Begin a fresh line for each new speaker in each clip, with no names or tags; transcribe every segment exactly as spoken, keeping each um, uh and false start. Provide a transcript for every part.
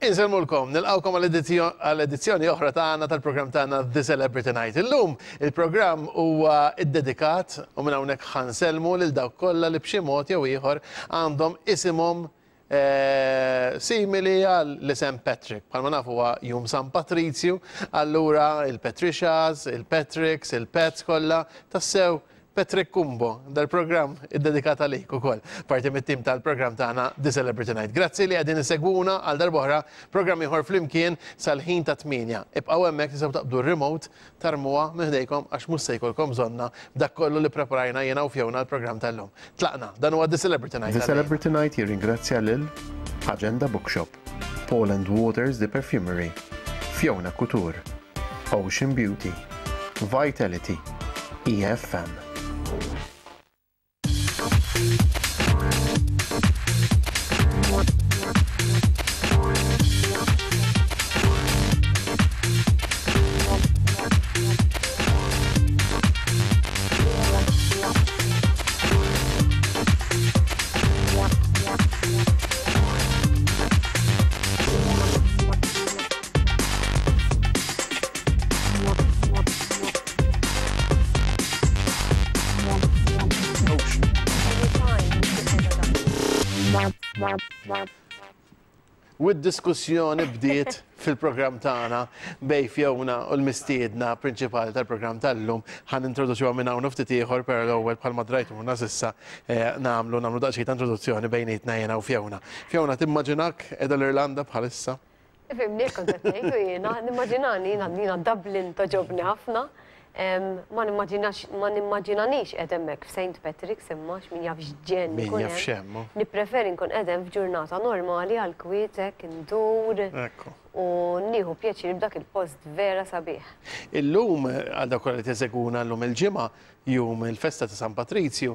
Inselmulkom, nilqawkom għal-edizzjoni oħra tagħna tal-programm tagħna The Celebrity Night. Illum il-programm huwa iddedikat u minn hawnhekk ħanselmu lil dawk kollha li b'xi mod jew ieħor għandhom isimhom simili għall-isem Patrick. Bħalma nafu huwa jum San Patrizju, allura il-Patricias, il-Patricks, il-Pets kollha tassew Patrick Kumbo, dal-programm id-dedikat għalik ukoll. Parti mit-tim tal-programm tagħna The Celebrity Night. Grazzi li qegħdin isegwuna għal darb'oħra programm ieħor flimkien sal-ħin ta' tminja. Ibqgħu hemmhekk tistgħu taqbdu r-remote tarmuha minn ħdejkom għax mhux se jkollkom bżonna b'dak kollu li preparajna jiena u fjewna l-programm tal-lum. Tlaqna, dan huwa The Celebrity Night.
The Celebrity Night jirringrazzja lil Agenda Bookshop, Paul and Waters The Perfumery, Fiona Couture, Ocean Beauty, Vitality, E F M.
Wid-diskussjoni bdiet fil-programm tagħna bej Fiona u l-mistiedna prinċipali tal-programm tal-lum ħan introduċuha minn hawn ftit ieħor per l-ewwel bħalma drajtuna s'issa nagħmlu nagħmlu daqsxejn ta' introduzzjoni bejnietna jiena u Fiona. Fiona timmaġinak qiegħda l-Irlanda bħalissa?
Ifhimni kont qed ngħid jiena, nimmaġinani jiena Dublin toġobni ħafna. Ma nimmaġinanix qed hemmhekk f'Saint Patrick's imma x'min jaf x'ġen
Min jaf x'hemm.
Nippreferi nkun qegħdem f'ġurnata normali għal kwiet hekk indur u nieħu pjaċir b'dak il-post vera sabiħ.
Illum għal dawk li teżeguna llum il-ġimgħa jum il-festa ta' San Patrizju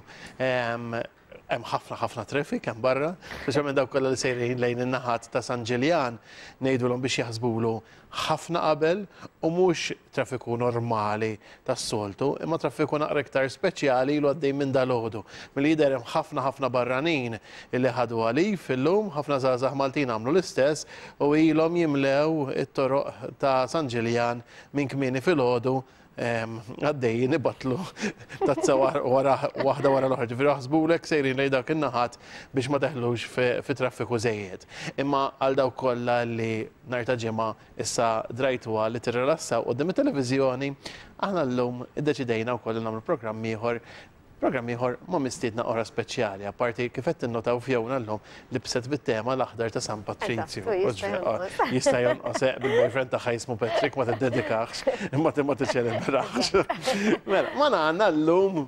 hemm ħafna ħafna traffic hemm barra, speċjalment dawk kollha li sejrin lejn in-naħat ta' San Ġiljan ngħidulhom biex jaħsbulu ħafna qabel u mhux traffiku normali tas-soltu, imma traffiku naqra iktar speċjali lu għaddej minn dalgħodu. Milli jidher hemm ħafna ħafna barranin illi ħadu għalif illum, ħafna żgħażagħ Maltin għamlu l-istess u ilhom jimlew it-toroq ta' San Ġiljan minn kmieni filgħodu għaddejjin ibatlu tazza waħda wara l-oħra. Ġifieri ħasbulek sejrin lejn dak in-naħat biex ma teħlux fi traffiku żejjed. Imma għal dawk kollha li nhar ta' ġimgħa issa drajtuha li tirrilassaw quddiem it-televiżjoni, aħna llum iddeċidejna wkoll nagħmlu programm ieħor Programm ieħor ma' mistiedna oħra speċjali, apparti kif qed innotaw Fiona llum libset bit-tema l-aħdar ta' San Patrizju. Jista' jonqos bil-boyfriend tagħha jismu Patrick ma tiddedikax, imma ma tiċċelebrax. Mela, ma għandna llum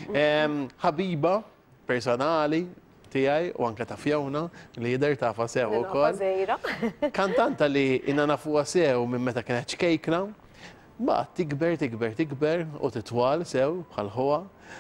ħabiba personali tiegħi u anke ta' Fiona li jidher tafha sew ukoll. Kantanta li inna nafuha sew minn meta kienet xkejkna, ma tikber, tikber, tikber u titwal sew bħal ħowa.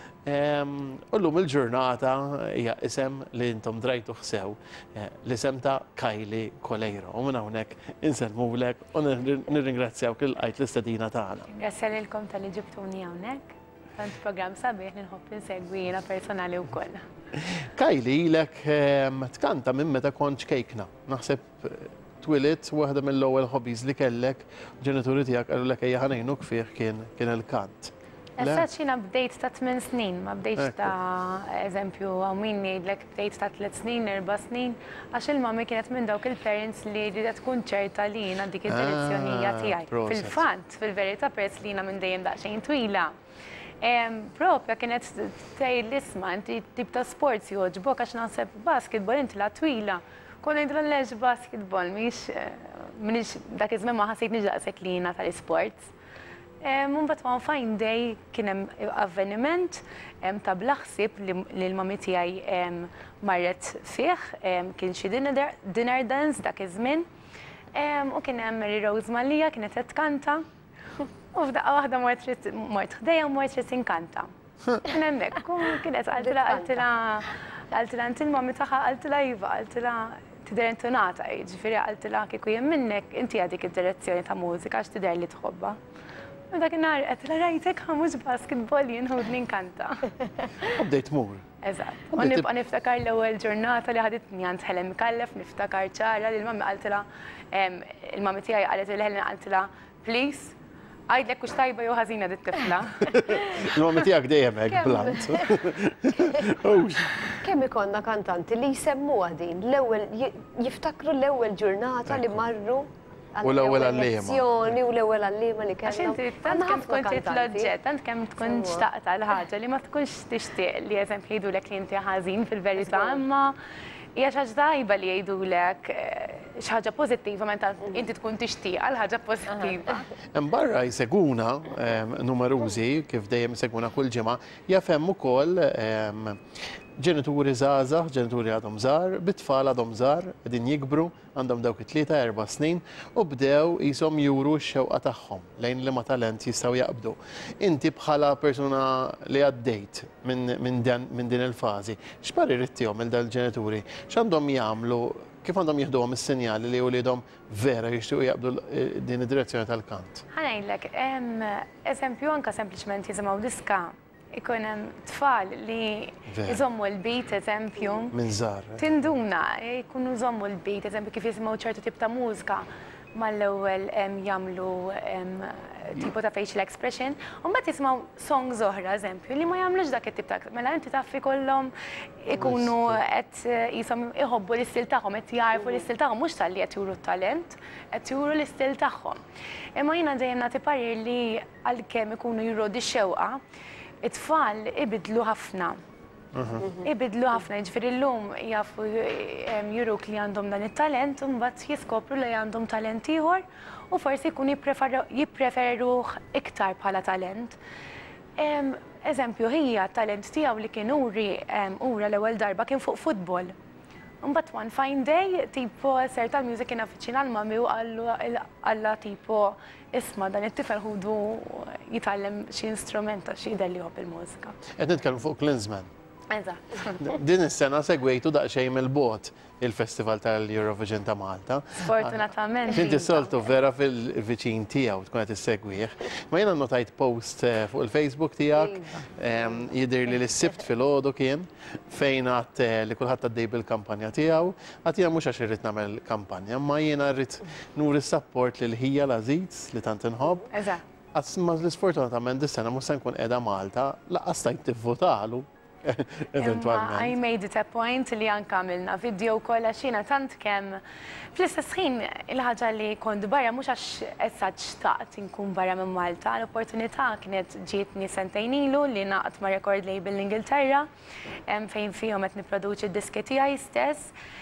U llum il-ġurnata hija isem li intom drajtu sew, l-isem ta' Kylie Colleiro. U minn hawnhekk inselmulek u nirringrazzjawk il qajt l-istedina tagħna.
Grazzja lilkom tal-li ġibtuni hawnhekk. Tant programm sabiħ li nħobb insegwi jiena personali wkoll.
Kylie ilek tkanta minn meta kont xkejkna. Naħseb twilit waħda mill-ewwel hobbies li kellek, ġenituri tiegħek qalu lek ejja ħanejnuk fih kien il-kant.
Issa xina bdejt ta' tmien snin, ma bdejt ta' eżempju għamin jgħidlek bdejt ta' tliet snin, erba' snin, għax il-mami kienet minn dawk il-parents li rridet tkun ċerta li jiena dik id-direzzjonija tiegħi. Fil-fatt, fil-verità peress li jiena minn dejjem daqsxejn twila. Propja kienet tgħid l-isma' inti tip ta' sports jogħġbok għax naħseb basketball inti la twila. Kon ngħidlu lex basketball mhix dak iż-żmien ma ħassejt daqshekk li jiena tal-isports. Mbagħad one fine day kien hemm avveniment ta' blaħsib li l-mami tiegħi marret fih, kien xi dinner dance dak iż-żmien u kien hemm Mary Rose Malija kienet qed tkanta u f'daqqa waħda mort ħdejja u mort trid tinkanta. Kien hemmhekk u kienet qaltilha qaltilha qaltilha inti l-mami tagħha qaltilha iva, qaltilha tidher intonata, jiġifieri qaltilha kieku jien minnek inti għadik id-direzzjoni ta' mużika għax tidher li tħobbha. U dak in-nar qed rajtek ħa mhux basketball jien ħudni nkanta.
U bdejt tmur.
Eżatt. U nibqa' niftakar l-ewwel ġurnata li ħaditni għand Helen Mikallef, niftakar ċara li l-mammi qaltilha il-mammi tiegħi qalet il Helen qaltilha please għajdlek kux tajba jew ħażina dit-tifla.
Il-mammi tiegħek dejjem hekk blant.
Kemm ikonna kantanti li jsemmuha din l-ewwel jiftakru l-ewwel ġurnata li marru
U l-ewwel għallima.
lezzjoni u l-ewwel għallima li
Għax
kellhom.
inti tant kemm tkun titloġġet, tant kemm tkun xtaqt għal ħaġa li ma tkunx tixtieq li eżempju jgħidulek li inti ħażin fil-verità, imma hija xi ħaġa tajba li jgħidulek xi ħaġa pożittiva meta inti tkun tixtieq għal ħaġa pożittiva.
Hemm barra jseguna numerużi kif dejjem iseguna kull ġimgħa jafhem ukoll ġenituri żgħażagħ, ġenituri għadhom żgħar, bit-tfal għadhom żgħar, qegħdin jikbru, għandhom dawk it-tlieta erba' snin u bdew qishom juru x-xewqa tagħhom lejn liema talent jistgħu jaqbdu. Inti bħala persuna li għaddejt minn din il-fażi, x'parir ittihom il dal-ġenituri? X'għandhom jagħmlu, kif għandhom jieħduhom is-sinjali li wliedhom vera jixtiequ jaqbdu din id-direzzjoni tal-kant?
Ħanejlek, eżempju anke sempliċement jisimgħu diska ikun hemm tfal li jżommu l-bit, eżempju.
Minn żgħar.
Tinduna, jkunu jżommu l-bit, eżempju kif jisimgħu ċertu tip ta' mużika mal-ewwel jagħmlu tipo ta' facial expression, u mbagħad jismgħu songs oħra, eżempju, li ma jagħmlux dak it-tip ta' mela inti taffi kollhom ikunu qed qishom iħobbu l-istil tagħhom, qed jarfu l-istil tagħhom mhux talli qed juru t-talent, qed juru l-istil tagħhom. Imma jiena dejjem nagħti parir li għalkemm ikunu jrodi x-xewqa, it-tfal ibidlu ħafna. Ibidlu ħafna, ġifieri llum jafu juruk li għandhom dan it-talent u mbagħad jiskopru li għandhom talent ieħor u forsi jkunu jippreferuh iktar bħala talent. Eżempju, hija talent tiegħu li kien uri ura l-ewwel darba kien fuq futbol. Mbagħad one fine day, tipo ser tal-music kien affiċina l-mami u għalla tipo isma' dan it-tifel ħudu jitgħallem xi instrument għax jidher li jħobb il-mużika.
Qed nitkellmu fuq Klinsman.
Eżatt.
Din is-sena segwejtu daqsxejn mill-bogħod il-Festival tal-Eurovision ta' Malta.
Sfortunatament.
Inti soltu vera fil-viċin tiegħu tkun qed issegwih. Ma jiena notajt post fuq il-Facebook tiegħek jidher li l-sibt fil-għodu kien fejn għadt li kulħadd għaddej bil-kampanja tiegħu, għad jiena mhux għax irrid nagħmel kampanja, ma jiena rrid nuri s-support lil ħija l-Aziz li tant inħobb.
Eżatt.
Għasma l-sfortunatament dis-sena mhux se nkun qiegħda Malta, laqqas tajt tivvotalu.
I made it a point li anka għamilna video kollha xina tant kemm fl-istess ħin il-ħaġa li kont barra mhux għax essaġġ xtaqt inkun barra minn Malta, l-opportunità kienet ġietni sentejn ilu li naqgħod ma' record label l-Ingilterra fejn fihom qed nipproduċi d-diski tiegħi stess.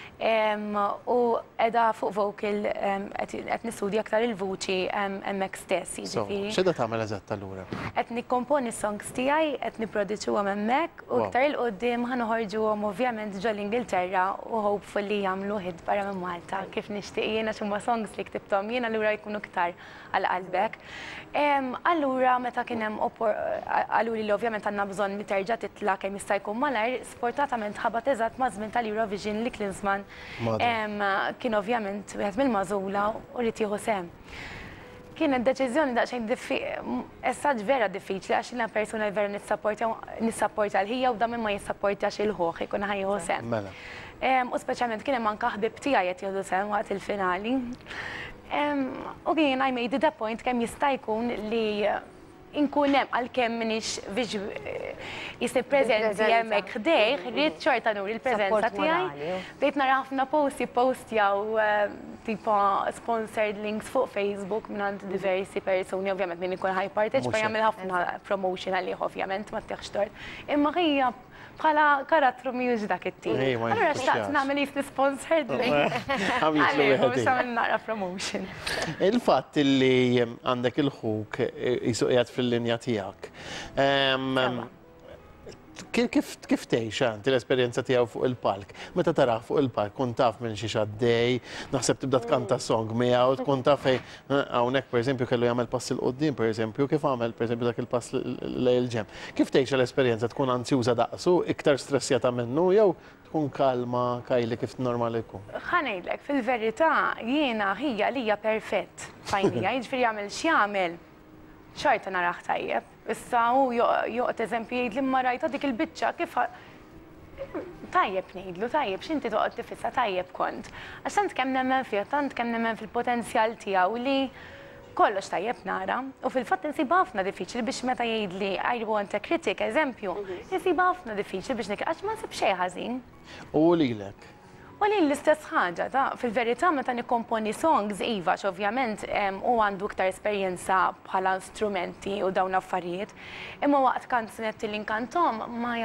U edha fuq vocal qed nistudja aktar il-vuċi hemmhekk stess.
X'edha tagħmel eżatt allura?
Qed nikkomponi s-songs tiegħi, qed nipproduċuhom hemmhekk u aktar il-qudiem ħanoħorġuhom ovvjament ġol Ingilterra u hopefully jagħmlu hit barra minn Malta kif nixtieq jiena x'huma songs li ktibthom jien allura jkunu iktar għal qalbek. Allura meta kien hemm għaluli li ovvjament għandna bżonn li terġa' titla' kemm jista' jkun malajr, sfortunatament ħabat eżatt ma' żmien tal-Eurovision li Klinsman kien ovvjament wieħed mill-magħżula u rrid jieħu sehem. Kienet deċiżjoni daqsxejn essaġġ vera diffiċli għax jiena persuna vera nissapporta l-ħija u dan ma jissapportax il-ħoħ ikun ħajjieħu sehem. U speċjalment kien hemm anke ħbieb tiegħi qed jieħdu sehem waqt il-finali. U kien I made it a point kemm jista' jkun li inkun hemm għalkemm m'iniex jisni preżenti hemmhekk ħdejh, rrid xorta nuri l-preżenza tiegħi. Bdejt nara ħafna posti postjaw tipo sponsored links fuq Facebook minn diversi persuni, ovvjament min ikun ħajparteċipa jagħmel ħafna promotion għalih ovvjament ma tieħx tort. Imma hija bħala karattru mhijiex dak it-tip. Allura xtaqt nagħmel jisni sponsored link. Għalih mhux għamel nara promotion.
Il-fatt li għandek il-ħuk jisu qiegħed fil-linja tiegħek. Kif tgħix għandi l-esperjenza tiegħu fuq il-palk? Meta tarah fuq il-palk, kun taf minn xi xaddej, naħseb tibda tkanta song miegħu, tkun taf hawnhekk pereżempju kellu jagħmel pass il qudiem pereżempju, kif għamel pereżempju dak il-pass lejn ġemm. Kif tgħix l-esperjenza tkun anzjuża daqsu, iktar stressjata minnu jew tkun kalma kajli kif normali jkun?
Ħanejdlek, fil-verità jiena hija li hija perfett fajnija, jiġifieri jagħmel x'jagħmel xorta naraħ tajjeb. Issa u joqgħod eżempju jgħid li ma rajta dik il-biċċa kif tajjeb ngħidlu, tajjeb, x'inti toqgħod tifissa tajjeb kont. Għax tant kemm nemmen fih, tant kemm nemmen fil-potenzjal tiegħu li kollox tajjeb nara. U fil-fatt insibha ħafna diffiċli biex meta jgħidli I want a critic, eżempju, insibha ħafna diffiċli biex nikri għax ma nsib xejn ħażin.
U lilek?
U li l-istess ħaġa, ta' fil-verità meta nikkomponi songs iva, ovvjament u għandu iktar esperjenza bħala strumenti u dawn affarijiet, imma waqt kanzunetti li nkantom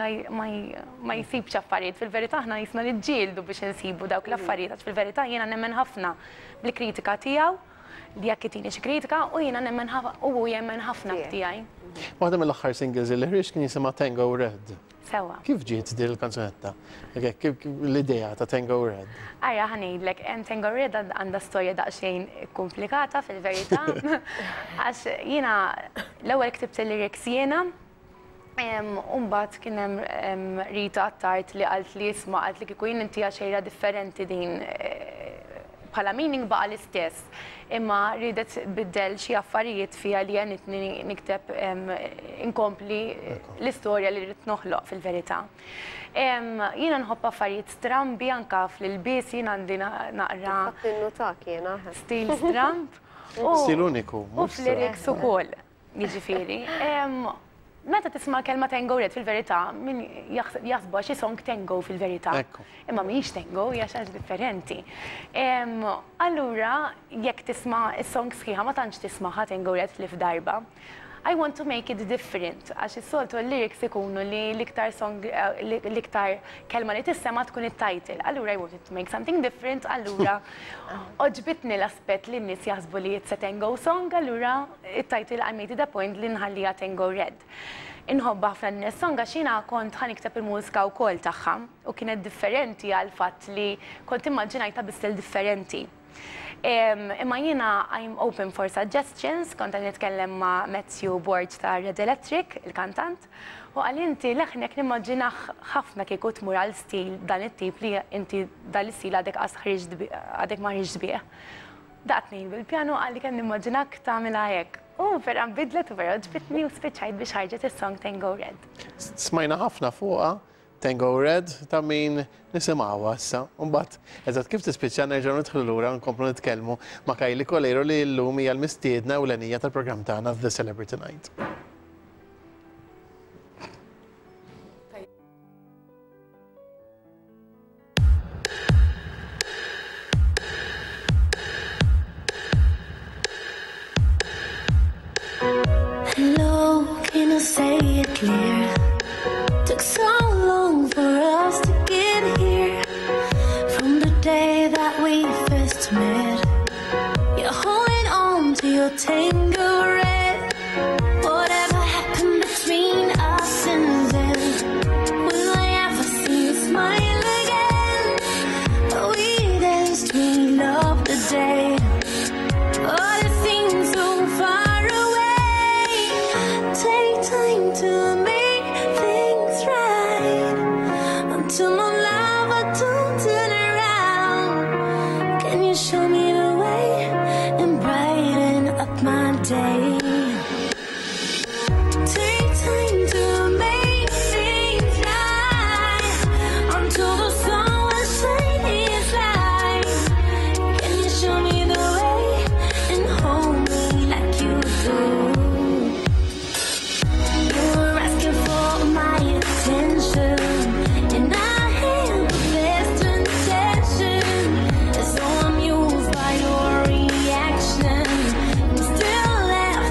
ma jsibx affarijiet. Fil-verità aħna jisna niġġieldu biex insibu dawk l-affarijiet, għax fil-verità jiena nemmen ħafna bil-kritika tiegħu li jekk itini xi kritika u jiena nemmen u jemmen ħafna b'tiegħi.
Waħda mill-aħħar singles li ħriġ kien jisimha Tango Red.
Sewa.
Kif ġiet din il-kanzunetta? L-idea ta' Tango Red?
Arja, ħanejdlek, Tango Red għandha storja daqsxejn komplikata fil-verità. Għax jiena l-ewwel ktibt il-lyrics jiena, Umbat kien hemm Rita Attart li qalt li isma' qalt li kieku jien inti xejra differenti din bħala meaning baqa l-istess, imma ridet biddel xi affarijiet fiha li għanitni nikteb inkompli l-istorja li rrid noħloq fil-verità. Jiena nħobb affarijiet strambi anke fl-ilbies, jiena għandi naqra stil stramb.
Stil uniku.
U fl-lyrics ukoll, jiġifieri. Meta tisma' kelma tango red fil-verità, min jaħsbu xi song tango fil-verità. Imma mhijiex tango, hija xi ħaġa differenti. Allura jekk tisma' is-song sħiħa ma tantx tisma'ha tango red li f'darba. I want to make it different, għax is-soltu l-lyrics ikunu li l-iktar song, l-iktar kelma li tissema tkun it-title. Allura I wanted to make something different, allura oġbitni l-aspett li n-nies jaħsbu li it's a tango song, allura it-title I made it a point li nħallija Tango Red. Inħobba ħafna n-nies song għax jiena kont ħanikteb il-mużika wkoll tagħha u kienet differenti għal fatt li kont immaġinajta bi-stil differenti. Imma jiena I'm open for suggestions, kont għan nitkellem ma' Matthew Borg ta' Red Electric, il-kantant, u għal-inti leħnek nimmaġina ħafna kieku tmur għal-stil dan it-tip li inti dal-stil għadek għadek ma ħriġ bieħ. Daqtni bil-pjano għalli kem nimmaġinak ta' mela jek. U vera bidlet u vera ġbitni u spiċajt biex ħarġet il-song Tango Red.
Smajna ħafna fuqa Tango Red ta' min nisimawa issa. Umbat, eżat kif tispiċċa nerġgħu nidħlu lura nkomplu nitkellmu ma' Kylie Colero li llum hija l-mistiedna ewlenija tal-programm tagħna The Celebrity Night.
Hello, can I say it clear? Took so long for us to get here. From the day that we first met, you're holding on to your Tango Red. Whatever happened between us since then? Will I ever see you smile again? We danced, we loved the day. Oh, it seems so far away. Take time to make things right. Until my love, don't turn around. Can you show me the way and brighten up my day? Take time to make things right. Until the sun will shine its light. Can you show me the way and hold me like you do? You're asking for my attention, and I have the best intention. So I'm used by your reaction. I'm still left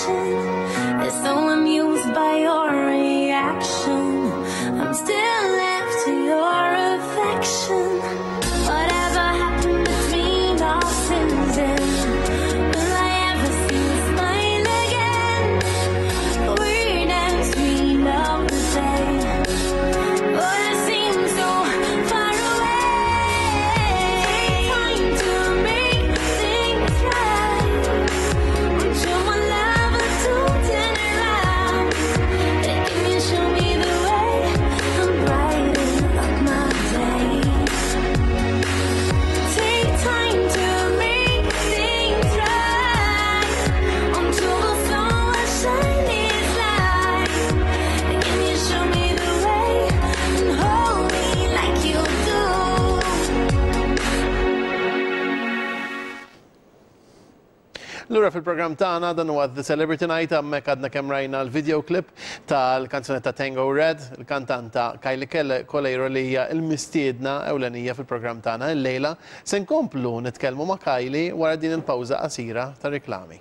action. And so amused by your reaction. I'm still left to your affection. Whatever happened between our sins and will I ever see you smile again? Weird as we love the day, but it seems so far away. Time to make things right. Until my lover to turn around. Can you show me the way? I'm brighten up my day. Take time to make things right. Until the sunshine is light. Can you show me the way and hold me like you do?
Lura fil-program tagħna dan huwa The Celebrity Night hemmhekk għadna kemm rajna l-video clip tal-kanzunetta Tango Red, il-kantanta Kylie Colero li hija l-mistiedna ewlenija fil-programm tagħna illejla. Se nkomplu nitkellmu ma' Kylie wara din il-pawża qasira ta' riklami.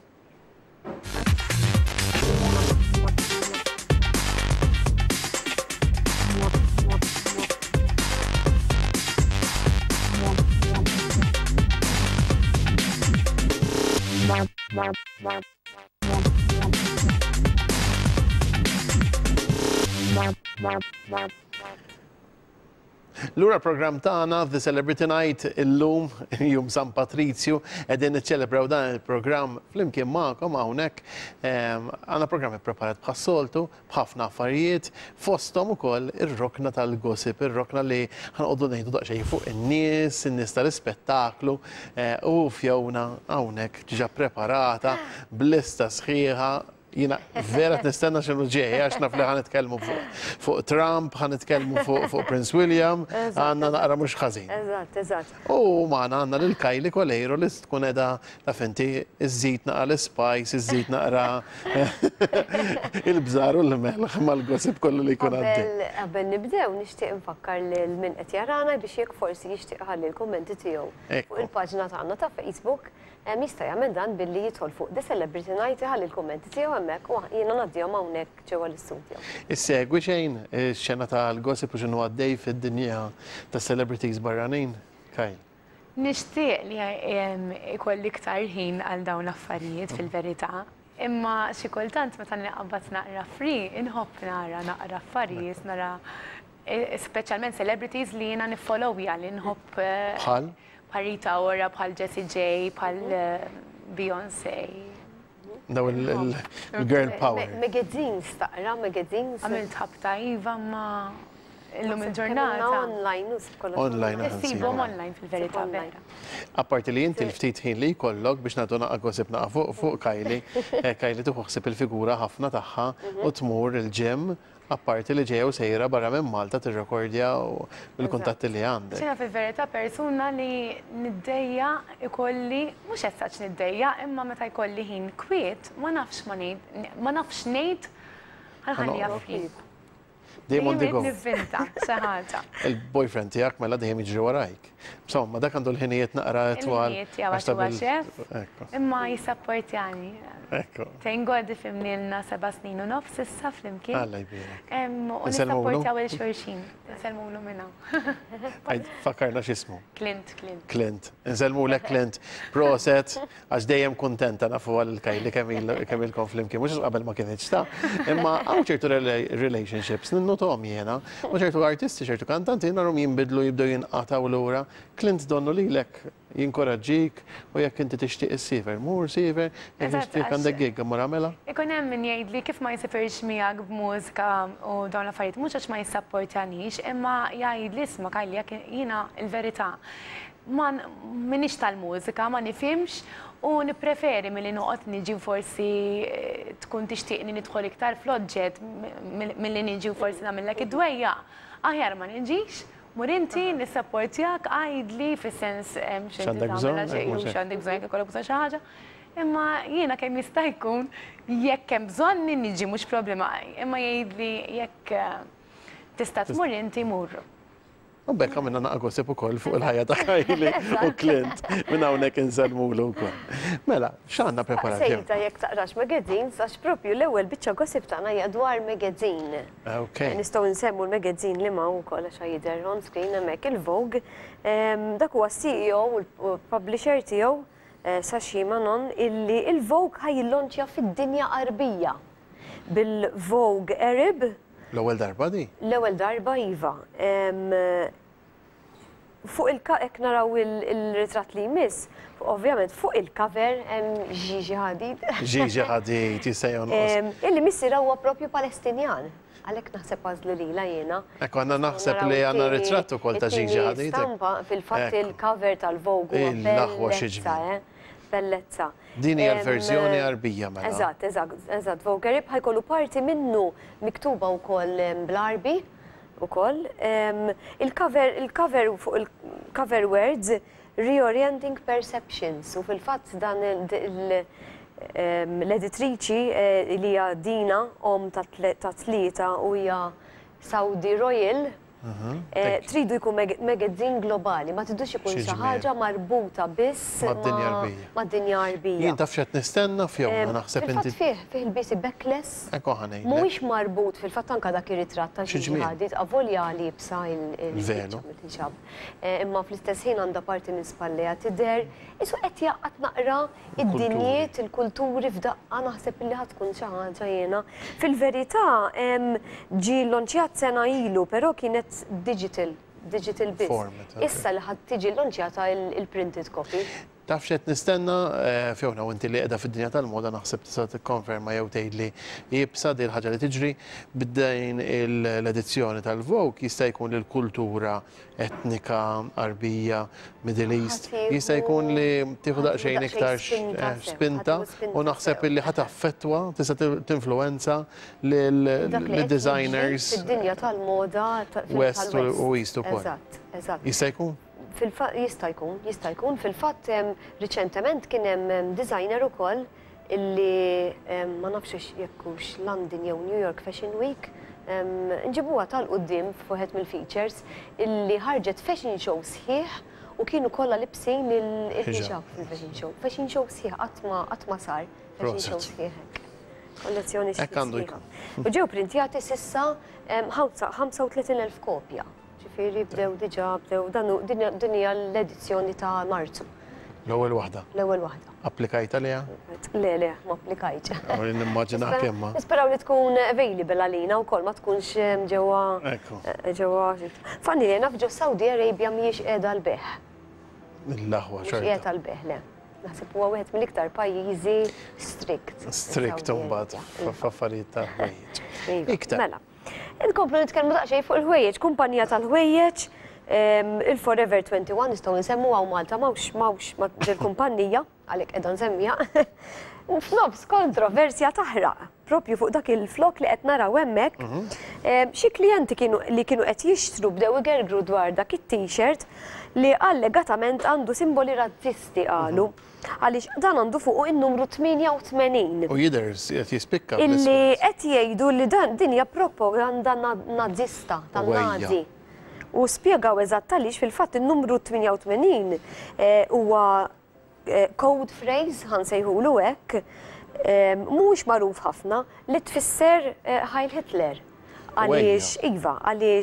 Lura program tagħna The Celebrity Night illum jum San Patrizju qegħdin niċċelebraw dan il-programm flimkien magħkom hawnhekk. Għandna programm ippreparat bħas-soltu b'ħafna affarijiet fosthom ukoll ir-rokna tal-gossip, ir-rokna li ħanqogħdu ngħidu daqsxejn fuq in-nies, in-nies tal-ispettaklu u fjowna hawnhekk ġiġa preparata b'lista sħiħa. Jina vera t-nistenna xinu ġej, għax naf li ħanitkellmu fuq Trump, ħanitkellmu fuq Prince William, għanna naqra mux ħażin.
Eżatt, eżatt.
U maħna għanna l-Kylie Colero li tkun edha la fenti iż-żid naqra l-spice, iż-żid naqra il-bżar u l-melħ mal-gossip kollu li jkun għaddi.
Qabel nibdew nixtieq nfakkar lil min qed jarana biex jekk forsi jixtieq ħalli l-kummenti tiegħu fuq il-paġna tagħna ta' Facebook. Jista' jagħmel dan billi jidħol fuq The Celebrity Night iħalli l-kummenti tiegħu hemmhekk u jiena ngħaddihom hawnhekk ġewwa l-istudju. Issegwi
xejn ix-xena tal-gossip u x'inhu għaddej fid-dinja tas celebrities barranin, Kylie?
Nixtieq li ikolli iktar ħin għal dawn l-affarijiet fil-verità. Imma xi kultant meta naqbad naqra free, inħobb nara naqra affarijiet, nara speċjalment celebrities li jiena niffollowja li nħobb
bħal
bħal Rita Ora, bħal Jessie J, bħal Beyoncé.
Daw il-girl power.
Magazines taqra, magazines.
Għamilt ħabta Iva ma illum il-ġurnata.
Online, usib
Online.
Sibhom online fil-verità vera.
Apparti li inti l-ftit ħin li jkollok biex nagħtu naqqa gossip naqa' fuq Kylie, Kylie tuħsib il-figura ħafna tagħha u tmur il-ġim. Apparti li ġew sejra barra minn Malta tirrekordja u l-kuntatti li għandek.
Xina fil-verità persuna li niddejja ikolli, mhux essaċ niddejja, imma meta jkolli ħin kwiet, ma nafx ma ngħid, ma nafx ngħid ħalħallija frit.
Dejjem on the go.
Nivvinta xi ħaġa.
Il-boyfriend tiegħek mela dejjem jiġri warajk. Insomma, dak għandu l-ħinijiet naqra twal.
Il-ħinijiet tiegħu għax huwa xef, imma jissapportjani.
Ekku.
Tengo għaddi fimnilna seba snin u nofs issa flimkien.
Alla jbirek.
U nissapportaw il-xurxin. Nselmulu minna.
Fakkarna xismu.
Clint, Clint.
Clint. Nselmu lek Clint. Proset, għax dejjem kontenta nafu għal-Kylie kemm il-kom flimkien. Mux qabel ma kienieċ ta' imma għaw ċertu relationships, ninnotom jena. U ċertu artisti, ċertu kantanti, narum jimbidlu jibdu jinqataw l-ura. Clint donnu li lek jinkoraġġik u jekk inti tixtieq is-sifer, mur sifer, jekk tixtieq għandek gig mur għamela.
Ikun hemm min jgħidli kif ma jsifirx miegħek b'mużika u dawn l-affarijiet mhux għax ma jissapportanix, imma jgħidli isma' Kylie jekk jiena l-verità m'iniex tal-mużika, ma nifhimx u nippreferi milli noqgħod niġi forsi tkun tixtieqni nidħol iktar fl-oġġett milli niġi forsi nagħmellek id-dwejja. Aħjar ma niġix. Mur inti nissapportjak għajdli fis-sens
x'għandek bżonn,
x'għandek bżonn jekk ikollok bżonn xi ħaġa. Imma jiena kemm jista' jkun jekk hemm bżonn niġi mhux problema, imma jgħidli jekk tista' tmur inti mur.
U bekk għamilna naqqa gossip ukoll fuq il-ħajja ta' Kylie u Clint minn hawnhekk inselmulu wkoll. Mela, x'għandna preparat?
Sejta jekk taqrax magazines għax propju l-ewwel biċċa gossip tagħna hija dwar magazine.
Okay.
Nistgħu nsemmu l-magazine li ma wkoll għax jidher on screen hemmhekk il-Vogue. Dak huwa C E O u l-publisher tiegħu Sashi Manon illi il-Vogue ħajillonċja fid-dinja qarbija bil-Vogue Arab.
L-ewwel darba di?
L-ewwel darba iva. Fuq il-ek naraw il-ritratt li jmiss, ovvjament fuq il-cover hemm Gigi Hadid.
Gigi Hadid, jista' jonqos.
Illi missi huwa propju Palestinjan. Għalhekk naħseb għażlu lilha jiena.
Ekk għandna naħseb li għandna ritratt ukoll ta' Gigi Hadid.
Stampa fil-fatt il-cover tal-Vogue huwa bellezza. Bellezza.
Din hija l-verżjoni qarbija mela.
Eżatt, eżatt, eżatt. Vogue Arab ħajkollu parti minnu miktuba wkoll bl-Arbi ukoll. Il-cover il-cover fuq il-cover words reorienting perceptions u fil-fatt dan l-editriċi li hija Dina om ta' tlieta u hija Saudi Royal. Tridu jkun magazzin globali, ma tidux ikun xi ħaġa marbuta biss mad-dinja qarbija.
Jien taf x'qed nistenna f'jowma naħseb inti.
Fih fih il-bisi backless.
Ekku ħanej.
Mhuwiex marbut fil-fatt anke dak ir-ritratt ta' Gigi Hadid, avolja li jibsa
il-velu.
Imma fl-istess ħin għandha parti minn spallejha tidher, isu qed jaqgħad naqra id-dinjiet, il-kulturi f'daqqa naħseb li ħadd tkun xi ħaġa jiena. Fil-verità ġie lonċjat sena ilu, però kienet digital, digital biss. Issa li ħadd tiġi lonċjata il-printed copy.
Taf x'qed nistenna Fiona u inti li qiegħda fid-dinja tal-moda naħseb tista' tikkonferma jew tgħidli jibsa din ħaġa li tiġri b'dejn l-edizzjoni tal-Vogue jista' jkun li l-kultura etnika, qarbija, Middle East, jista' jkun li tieħu daqsxejn iktar spinta u naħseb li ħadd affettwa tista' tinfluwenza lil-designers
fid-dinja tal-moda
West u East ukoll.
Eżatt, eżatt.
Jista' jkun?
Jista' jkun, jista' jkun. Fil-fatt riċentement kien hemm designer ukoll illi ma nafx jekk hux London jew New York Fashion Week nġibuha tal-qudiem f'wieħed mill-features illi ħarġet fashion show sħiħ u kienu kollha libsin il-ħiġab fil-fashion show. Fashion show sħiħ qatt ma qatt ma sar fashion show sħiħ hekk. Kollezzjoni sħiħa. U ġew printjati s'issa ħamsa u tletin elf kopja. Ġifieri bdew diġà bdew din hija l-edizzjoni ta' Marzu.
L-ewwel waħda.
L-ewwel waħda.
Applikajta liha?
Le, le, ma applikajtx.
Nimmaġina kemm.
Nisperaw li tkun available għalina wkoll ma tkunx ġewwa ġewwa. Fanni li naf ġew Saudi Arabia mhijiex qiegħda l-beħ.
L-aħwa xorta.
Mhix qiegħda l-beħ, le. Naħseb huwa wieħed mill-iktar pajjiżi strict.
Strict imbagħad f'affarijiet ta' ħwejjeġ. Iktar.
Mela. Inkomplu nitkellmu daqsxejn fuq il-ħwejjeġ, kumpanija tal-ħwejjeġ, il-Forever twenty-one nistgħu nsemmu għaw Malta m'hawnx m'hawnx il-kumpanija għalhekk qiegħda nsemmija. F'nofs kontroversja taħraq, propju fuq dak il-flok li qed naraw hemmhekk. Xi klijenti li kienu qed jixtru bdew igergru dwar dak it-t-shirt li allegatament għandu simboli razzisti qalu. Għaliex dan għandu fuq in-numru tminja u tmenin.
U jidher qed jispikka.
Illi qed jgħidu li dan din hija propaganda nazzista tan-Nazi. U spjegaw eżatt għaliex fil-fatt in-numru tminja u tmenin huwa code phrase ħansejħulu hekk mhux magħruf ħafna li tfisser Heil Hitler. Għaliex iva,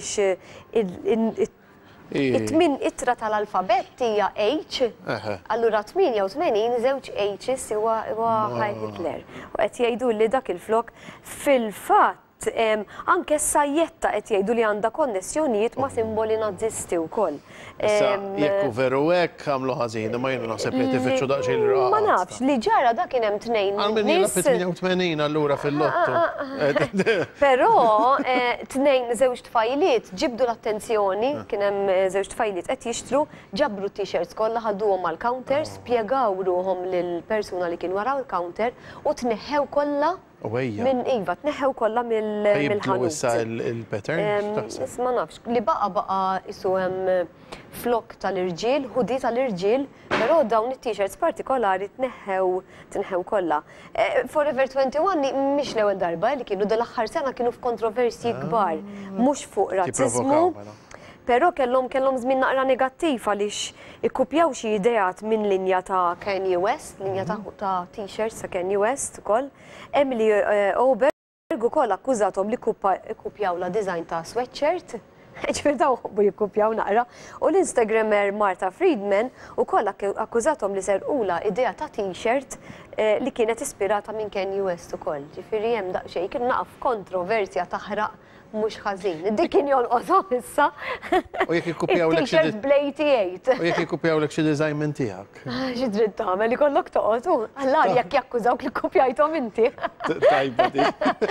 għaliex it-tmin itra tal-alfabet hija H, allura tminja u tmenin żewġ H's huwa Heil Hitler. U qed jgħidu li dak il-flok fil-fatt anke s-sajjetta qed jgħidu li għandha konnessjonijiet ma' simboli nazzisti wkoll.
Jekk veru hekk għamlu ħażin, ma jienu naħseb li tifittxu daqsxejn il-raqgħa.
Ma nafx li ġara dak kien hemm tnejn.
Għalmin jiena tminja u tmenin allura fil-lotto.
Però tnejn żewġ tfajliet ġibdu l-attenzjoni, kien hemm żewġ tfajliet qed jixtru, ġabru t-t-shirts kollha ħadduhom mal-counter, spjegaw ruhom lill-persuna li kien wara l-counter u tneħħew kollha Min iva, tneħħew kollha mill-ħanut.
Jibdu issa il-pattern?
Ma nafx, li baqa baqa isu hemm flok tal-irġiel, hudi tal-irġiel, però dawn it-t-shirts partikolari tneħħew tneħħew kollha. Forever twenty-one mhix l-ewwel darba li kienu dal-aħħar sena kienu f'kontroversji kbar, mhux fuq razziżmu. Però kellhom kellhom żmien naqra negattiv għaliex ikkupjaw xi ideat minn linja ta' Kanye West, linja ta' t-shirts ta' Kanye West ukoll. Emily Oberg ukoll akkużathom li ikkupjaw la design ta' sweatshirt. Ġifir daw u jikkupjaw naqra. U l-Instagrammer Marta Friedman ukoll akkużathom li serqula idea ta' t-shirt li kienet ispirata minn Kanye West ukoll. Ġifieri hemm daqsxejn kien naqaf kontroversja taħraq mhux ħażin. Dik kien jonqoshom issa.
U jekk jikkupjawlek xi
t-shirt bl-eighty-eight.
U jekk jikkupjawlek xi design minn tiegħek.
Xi trid tagħmel ikollok toqgħod u allar jekk jakkużawk li kkupjajthom inti.
Tajba di.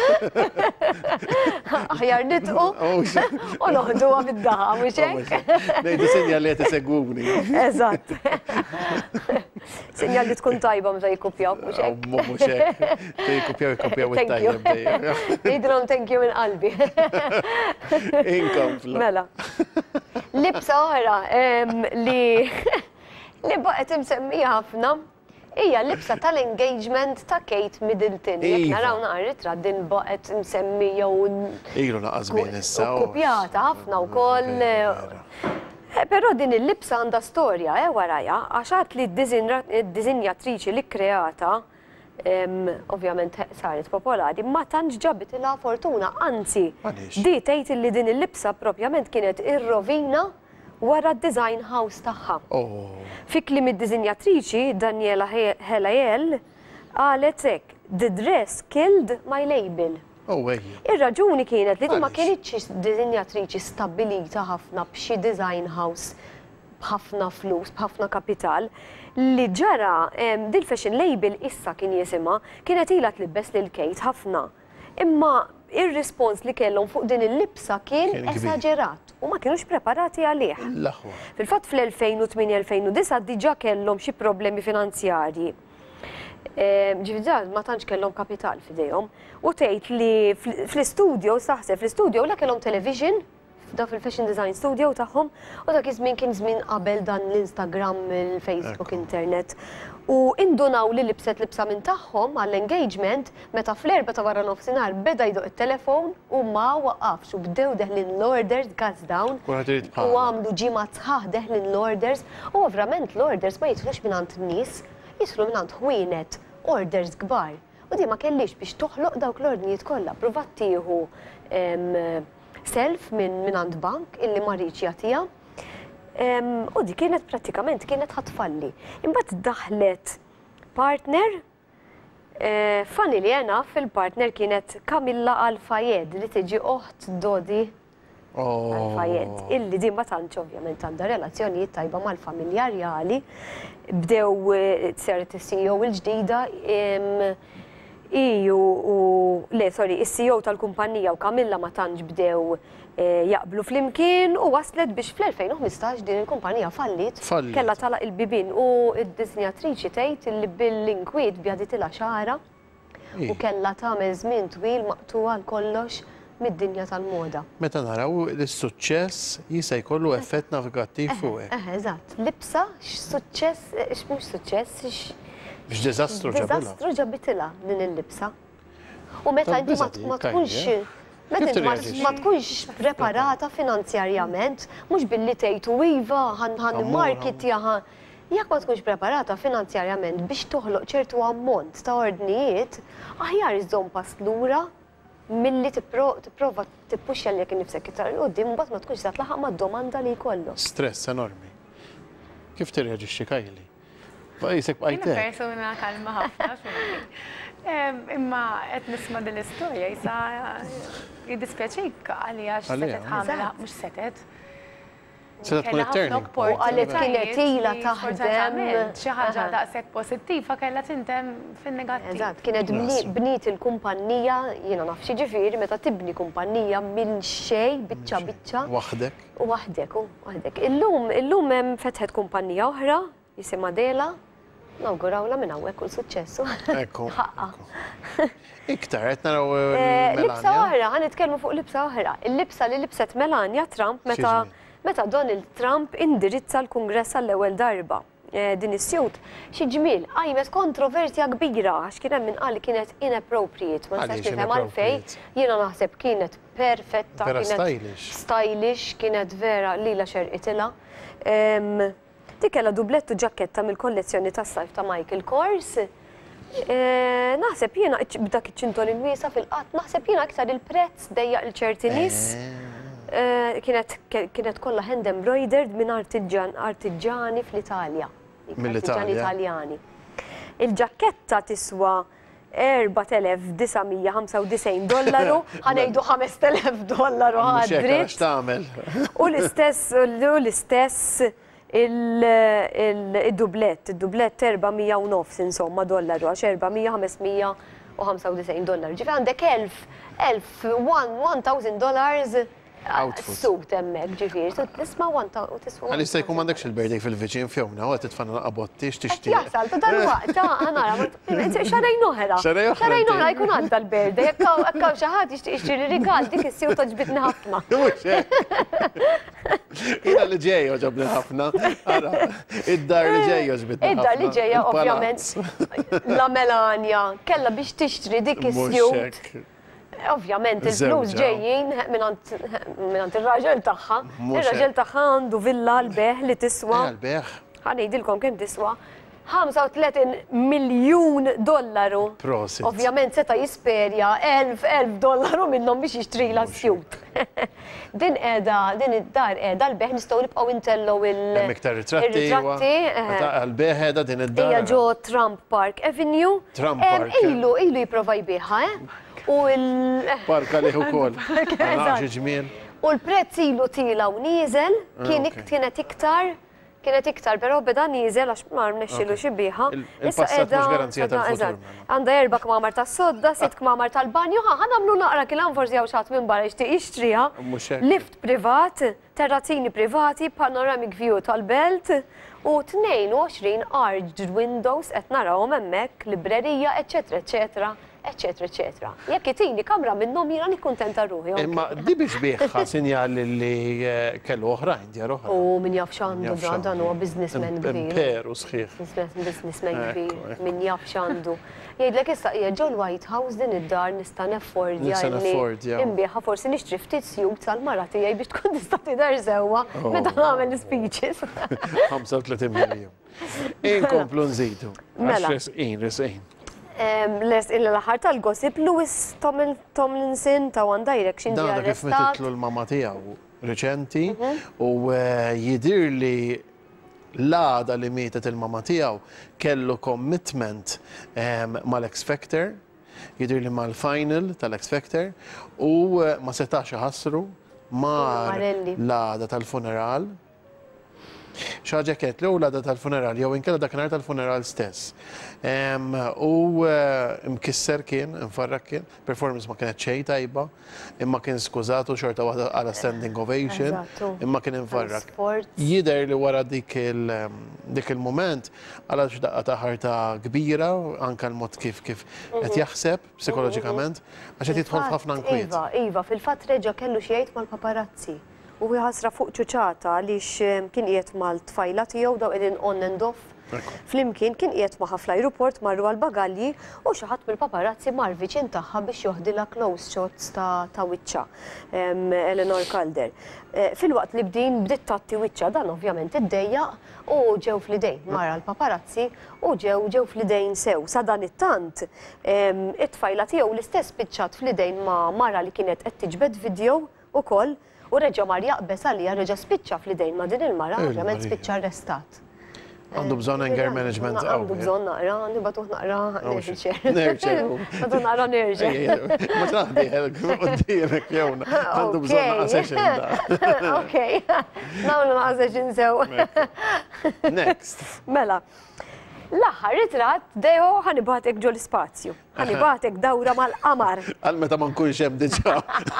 Aħjar nitqu u noħduha bid-daħa mhux hekk.
Ngħidu sinjal li qed isegwuni.
Eżatt. Sinjal li tkun tajba meta jikkupjaw mhux hekk.
Mhux hekk. Jikkupjaw jikkupjaw it-tajjeb dejjem.
Ngħidulhom thank you minn qalbi.
Inkomplu.
Mela. Libsa oħra li li baqgħet imsemmija ħafna hija l-libsa tal-engagement ta' Kate Middleton. Jekk naraw naqra ritratt din baqgħet imsemmija u
ilu naqas min issa.
Kopjata ħafna wkoll. Però din il-libsa għandha storja eh warajja għax għad li d-diżinjatriċi li kkreata ovvjament saret popolari, ma tantx ġabet ilha fortuna, anzi, di tgħid li din il-libsa propjament kienet irrovina wara d-design house tagħha. Fi kliem id-diżinjatriċi Daniela Helael qalet hekk, "The dress killed my label." Ir-raġuni kienet li ma kienitx diżinjatriċi stabbilita ħafna b'xi design house b'ħafna flus, b'ħafna kapital, li ġara dil-fashion label issa kien jisimha kienet ilha tlibbes lil Kate ħafna. Imma ir-rispons li kellhom fuq din il-libsa kien esaġerat u ma kienux preparati għalih. Fil-fatt fl-elfejn u tmien elfejn u disa' diġà kellhom xi problemi finanzjarji. Ġifieri ma tantx kellhom kapital f'idejhom u tgħid li fl-istudio saħseb fl-istudio la kellhom television da fil-fashion design studio tagħhom u dak iż-żmien kien żmien qabel dan l-Instagram, il-Facebook, internet. U indunaw li libset libsa minn tagħhom għall-engagement meta fl-erba ta' wara nofsinhar beda jdoq it-telefon u ma waqafx u bdew deħlin l-orders gas down u għamlu ġimgħa sħaħ deħlin l-orders u ovvjament l-orders ma jidħlux mingħand in-nies, jidħlu mingħand ħwienet orders kbar. U di ma kellix biex toħloq dawk l-ordnijiet kollha, pruvat tieħu self minn għand bank illi ma rridx jagħtiha. U di kienet prattikament kienet ħatfalli. Imbagħad daħlet partner, funny li jena fil-partner kienet Camilla Al-Fayed li tiġi oħt Dodi Al-Fayed. Illi di ma tantx ovvjament għandha relazzjonijiet tajba mal-familja reali. Bdew tseret is-C E O il-ġdida Iju u, le, sorry, is-C E O tal-kumpanija u Camilla ma tantx bdew jaqblu fl-imkien u waslet biex fl-elfejn u ħmistax din il-kumpanija fallit. Kella talaq il-bibin u id-disinjatriċi tgħid li bil-inkwiet bjaditilha xara u kella tagħmel żmien twil maqtuha għal kollox mid-dinja tal-moda.
Meta naraw is-suċċess jista' jkollu effett navigattiv fuq hekk.
Eh, eżatt. Libsa x'suċċess, x'mhux suċċess,
Biex dizastru ġabilha.
Dizastru ġabitilha din il-libsa. U meta inti ma tkunx meta inti ma tkunx preparata finanzjarjament, mhux billi tgħid iva ħan marketja jekk ma tkunx preparata finanzjarjament biex toħloq ċertu ammont ta' ordnijiet, aħjar iżżomm pass lura milli tipprova tippuxxa lek innifsek iktar il qudiem mbagħad ma tkunx se tlaħaq mad-domanda li jkollok.
Stress enormi. Kif tirreaġixxi Kajli? Jisek bqajtek.
Jina persona kalma ħafna. Imma qed nisma' din l-istorja jisa jiddispjaċik għalija x'setet ħamilha mhux setet.
Setet tkun it-turning.
U qalet kienet ilha taħdem
xi ħaġa daqshekk pożittiva kellha tintem fin-negattiv.
Eżatt, kienet bniet il-kumpanija, jiena naf xi ġifieri meta tibni kumpanija minn xejn biċċa biċċa.
Waħdek.
U waħdek, u waħdek. Illum illum hemm fetħet kumpanija oħra jisimha Dela. Nawgurawla minn hawnhekk kull suċċessu.
Ekku. Iktar qed naraw Melania.
Libsa oħra, ħa nitkellmu fuq libsa oħra. Il-libsa li libset Melania Trump meta meta Donald Trump indirizza l-Kungress għall-ewwel darba. din is-suit, xi ġmiel qajmet kontroversja kbira għax kien hemm min qal li kienet inappropriate, ma nistax nifhem għalfejn, jiena naħseb kienet perfetta, kienet stylish, kienet vera lila xerqitilha. Dik kellha dublettu ġaketta mill-kollezzjoni tas-sajf ta' Michael Kors. Naħseb jiena b'dak iċ-ċintorin wiesa' fil-qatt, naħseb jiena aktar il-prezz dejjaq il-ċerti nies. Kienet kollha hand embroidered minn artiġani fl-Italja. Artiġani Italjani. Il-ġaketta tiswa erba' elef disajn ħamsa u disajn dollaru, ħanejdu ħames elef dollaru ħadrit. U l-istess, u l-istess il-dublett, il-dublett erba' u nofs insomma dollaru, għax erba' ħamesmija u ħamsa u disajn dollaru. Ġifi għandek elf, elf, one thousand dollars suit emmek ġifir, so tisma' u tiswa.
Għalli sta jkun m'għandekx il-birthday fil-viċin fjowna, u għet titfanna qabotti x'tixtieq.
Jasal, ta' dal-waqt, ta' għanara, xarajn oħra. Xarajn oħra jkun għadda l-birthday, jekkaw xaħat ixtiri rigal dik is-siw toġbitni ħafna.
Ida li ġejja ġobni ħafna, id-dar li ġejja ġbitni ħafna.
Id-dar li ġejja, ovvjament, la Melania, kella biex tixtri dik is-siw. Ovvjament, il-flus ġejjin minnant il-raġel taħħa. Il-raġel taħħa għandu villa l-beħ li tiswa.
L-beħ.
Ħanejdilkom kemm tiswa. ħamsa u tletin miljun dollaru.
Prosit.
Ovvjament seta jisperja elf dollaru minnhom biex jixtri la sjut. Din qiegħda, din id-dar qiegħda l-beħ nistgħu nibqgħu intellu il-
Iktar ritratti. L-beħ qiegħda din id-dar.
Hija ġo Trump Park Avenue.
Trump Park.
Ilu, ilu jipprova jbieħha, eh? U l-
Parka liħu kol. ġmien.
U l-prezz ilu tila u nizel, kienet iktar, kienet iktar, pero beda nizel għax mar nexxilu xibiħa.
Il-passat mux garanzija tal-futur.
Għanda erba kmamar tas-sodda, sitt kmamar tal-banju, ħanamlu naqra kien forsi għaw xaħat minn barra ixti ixtrija. Lift privat, terrazzini privati, panoramic view tal-belt, u tnejn u għoxrin arched windows qed narawhom hemmhekk, librerija, eċetera, eċetera. eccetera, eccetera. Jekk itini kamra minnhom jiena nikkuntenta ruħi.
Imma di biex bieħħa sinjali li kellu oħrajn djar oħra.
U min jaf x'għandu dan huwa businessman kbir.
Imperu sħiħ.
Businessman kbir, min jaf x'għandu. Jgħidlek issa hija ġew l-White House din id-dar nista' neffordja li imbieħa forsi nixtri ftit sjut tal-mara tiegħi biex tkun tista' tidher sewwa meta nagħmel speeches.
ħamsa u tletin miljun. Inkomplu nżidu.
Mela.
Resqin, resqin.
Il-ħar tal-gossip, Lewis Tomlinson ta' One Direction ġi
arrestat. Kif mititlu l-mamma tiegħu reċenti u jidir li l-għada li mietet il-mamma tiegħu kellu commitment mal-X Factor, jidir li mal-final tal-X Factor u ma setax ħassru mar l-għada tal-funeral. Xaġa kienet l għada tal-funeral, jew inkella dakinhar tal-funeral stess. U mkisser kien, infarrak kien, performance ma kienet xejn tajba, imma kien skużatu xorta waħda għala standing ovation, imma kien infarrak. Jider li wara dik il-moment għala x'daqqa ta' ħarta kbira, anka l-mod kif kif qed jaħseb psikoloġikament, għax qed jidħol f'ħafna nkwiet.
Iva, iva, fil-fatt reġa' kellu xi jgħid mal-paparazzi. U jħasra fuq ċuċata għaliex kien qiegħed mal-tfajla tiegħu daw qegħdin on and off. Flimkien kien qiegħed magħha fl-ajruport marru għall-bagalji u xi ħadd mill-paparazzi mar viċin tagħha biex joħdilha close shots ta' wiċċa Eleanor Calder. Fil-waqt li bdin bdiet tagħti wiċċa dan ovvjament iddejjaq u ġew fl-idejn mara l-paparazzi u ġew ġew fl-idejn sew. Sa dan it-tant it-tfajla tiegħu l-istess spiċċat fl-idejn ma' mara li kienet qed tiġbed video ukoll. U reġa mar jaqbes għalija, reġa spiċċa fl-idejn ma' din il-mara, ovvjament spiċċa arrestat.
Għandu bżon anger management għaw.
Għandu bżon naqra, għandu batuħ naqra nerġer. Nerġer. Batuħ naqra nerġer.
Ma traħdi, għoddijemek jawna. Għandu bżon naqra session da.
Ok, nawlu naqra session sew.
Next.
Mela. L-aħħar ritrat dejo ħanibatek ġo l-spazju. Ħanibatek dawra mal-qamar.
Għal-meta ma nkunx hemm diġà.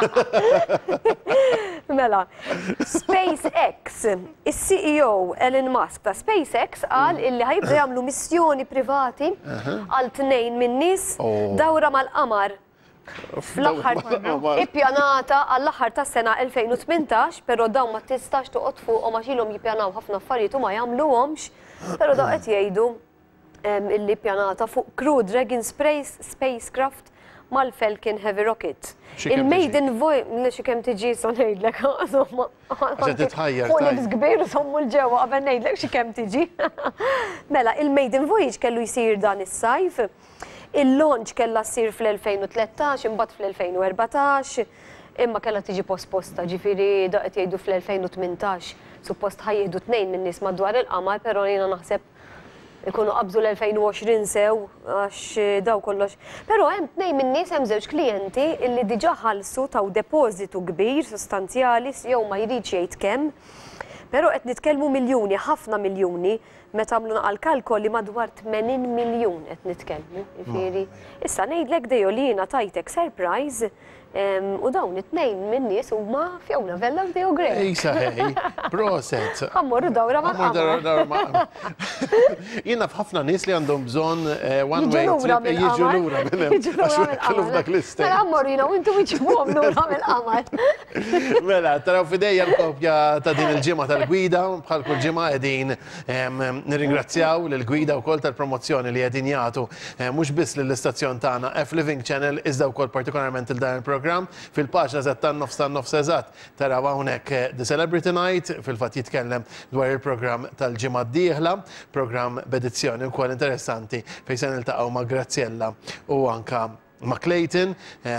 Mela, SpaceX, is-C E O Elon Musk ta' SpaceX qal illi ħajbda jagħmlu missjoni privati għal tnejn min-nies dawra mal-qamar. Fl-aħħar ippjanata għall-aħħar tas-sena elfejn u tmintax, però dawn ma tistax toqgħod fuqhom għax ilhom jippjanaw ħafna affarijiet u ma jagħmluhomx, però dawn qed jgħidu illi ppjanata fuq Crew Dragon Spacecraft mal-Falcon Heavy Rocket. Il-Maiden Voyage, li xi kemm tiġi so ngħidlek, insomma.
Għaxed titħajjar.
U libs kbir sommu l-ġewwa qabel ngħidlek xi kemm tiġi. Mela, il-Maiden Voyage kellu jsir dan is-sajf. Il-launch kellha ssir fl-elfejn u tlettax, imbagħad fl-elfejn u erbatax, imma kellha tiġi posposta, ġifieri da qed jgħidu fl-elfejn u tmintax. Suppost ħajjieħdu tnejn minn nies madwar il-qamar, però jiena naħseb ikunu qabżu l-elfejn u għoxrin sew, għax daw kollox. Però hemm tnejn minn nies hemm żewġ klijenti illi diġà ħallsu taw depożitu kbir sostanzjali jew ma jridx jgħid kemm. Però qed nitkellmu miljuni, ħafna miljuni, meta għamlu naqal kalkoli madwar tmenin miljun qed nitkellmu. Jifieri, issa ngħidlek dejolina tajtek surprise u dawn it-tnejn minn nies huma Fiona Vella u Deo Grey.
Isa ħej, proset.
Ħammorru dawra mal-qamar.
Jiena f'ħafna nies li għandhom bżonn one way trip jiġu lura minn hemm. Għax dak l-istek.
Mela ħammorru jiena u intom iġibuhom lura mill-qamar.
Mela, taraw fidejja l-kopja ta' din il-ġimgħa tal-gwida, bħal kull ġimgħa qegħdin nirringrazzjaw lill-gwida wkoll tal-promozzjoni li qegħdin jagħtu mhux biss lill-istazzjon tagħna F Living Channel iżda wkoll partikolarment il dan il-programm fil-paġna żed tan-nofs tan-nofs eżatt. Taraw hawnhekk The Celebrity Night fil-fatt jitkellem dwar il-programm tal-ġimgħa d-dieħla, programm b'edizzjoni wkoll interessanti fejn se niltaqgħu ma' Graziella u anka ma' Clayton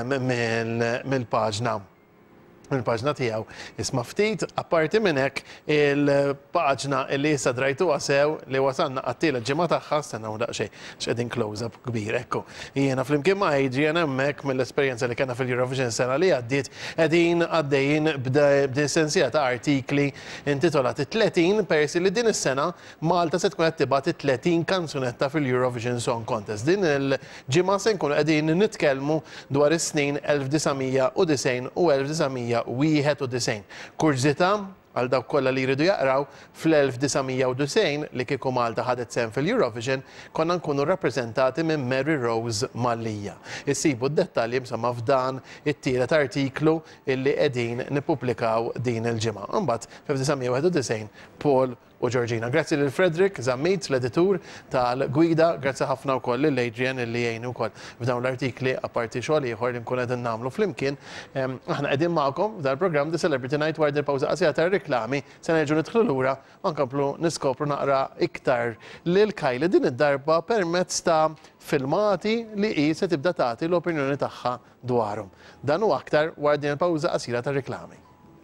mill-paġna il-paġna tiegħu isma' ftit, apparti minn hekk il-paġna li issa drajtuha sew li wasalna għat-tielet ġimgħa tagħha stennew daqsxejn x'qegħdin close-up kbir ekku. Jiena flimkien ma' Adrian hemmhekk mill-esperjenza li kellna fil-Eurovision sena li għaddiet qegħdin għaddejjin b'dissensija ta' artikli intitolati tletin persi li din is-sena Malta se tkun qed tibgħat tletin kanzunetta fil-Eurovision Song Contest. Din il-ġimgħa se nkunu qegħdin nitkellmu dwar is-snin elf disgħomija u disgħin u elf disgħomija wieħed u disgħin. Kurżità għal dawk kollha li jridu jaqraw fl-elf disgħomija u disgħin li kieku Malta ħadet sehem fil-Eurovision konna nkunu rappreżentati minn Mary Rose Mallija. Issibu d-dettalji msamma f'dan it-tielet artiklu illi qegħdin nippubblikaw din il-ġimgħa. Imbagħad fl-elf disgħomija wieħed u disgħin Paul u Georgina. Grazzi lil Frederick Zammit, l-editur tal-gwida, grazzi ħafna wkoll lil Adrian illi jgħinu wkoll f'dawn l-artikli apparti xogħol ieħor li nkun qegħdin nagħmlu flimkien. Aħna qegħdin magħkom f'dal-programm The Celebrity Night wara il-pawża qasira tar-riklami se nerġgħu nidħlu lura u nkomplu niskopru naqra iktar lil Kylie din id-darba permezz ta' filmati li hi se tibda tagħti l-opinjoni tagħha dwarhom. Dan u aktar wara din il-pawża qasira tar-riklami.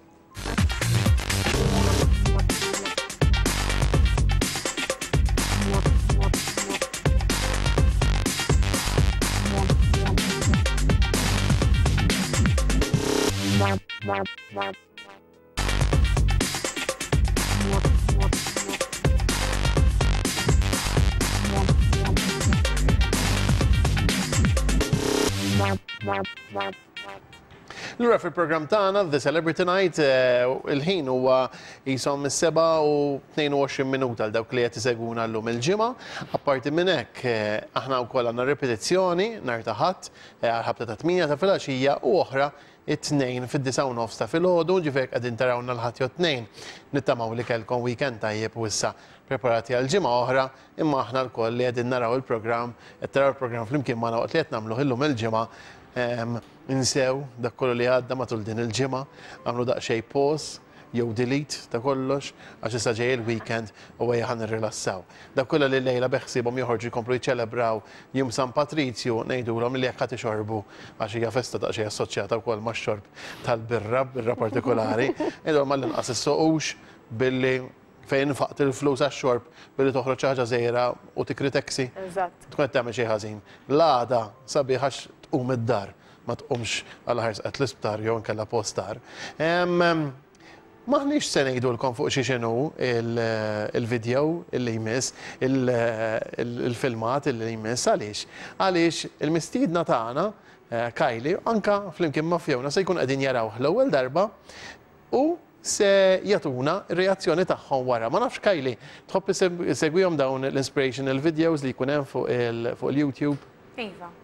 Lura fil-programm tagħna The Celebrity Night il-ħin huwa jisom is-seba' u tnejn u għoxrin minuta għal dawk li qed isegwuna llum il-ġimgħa. Apparti minn hekk aħna wkoll għandna ripetizzjoni nhar ta' Ħadd għal ħabta ta' tmien ta' filgħaxija u oħra it-tnejn fid-disa' u nofs ta' filgħodu, ġifier qegħdin tarawna l-ħadd jew tnejn. Nittamaw li kellkom weekend tajjeb u issa preparati għal ġimgħa oħra, imma aħna lkoll li qegħdin naraw il-programm, qed taraw il-programm flimkien ma' waqt li qed nagħmlu llum il-ġimgħa insew dak kollu li għadda matul din il-ġimgħa, għamlu daqsxejn pause jew delete ta' kollox għax issa ġej il-weekend u għajja ħan irrilassaw. Dak kollha li lejla beħsibhom joħorġu jkomplu jiċċelebraw jum San Patrizju ngħidulhom li jekk ħadd ixorbu għax hija festa daqsxejn assoċjata wkoll max-xorb tal-birra, birra partikolari, ngħidulhom mal-inqas issoqux billi fejn faqt il-flus għax-xorb billi toħroġ xi ħaġa żgħira u tikri taxi.
Eżatt.
Tkun qed tagħmel xi ħażin. L-għada sabiħ għax tqum id-dar ma tqumx għal ħarsqet l-isptar jew inkella postar. Maħniex se ngħidulkom fuq xi x'inhu il-video illi jmiss, il-filmat illi jmiss għaliex. Għaliex il-mistiedna tagħna Kylie anka flimkien ma' Fiona se jkun qegħdin jarawh l-ewwel darba u se jagħtuna r-reazzjoni tagħhom wara. Ma nafx Kylie, tħobb segwihom dawn l-inspirational videos li jkun hemm fuq il-YouTube?
Iva.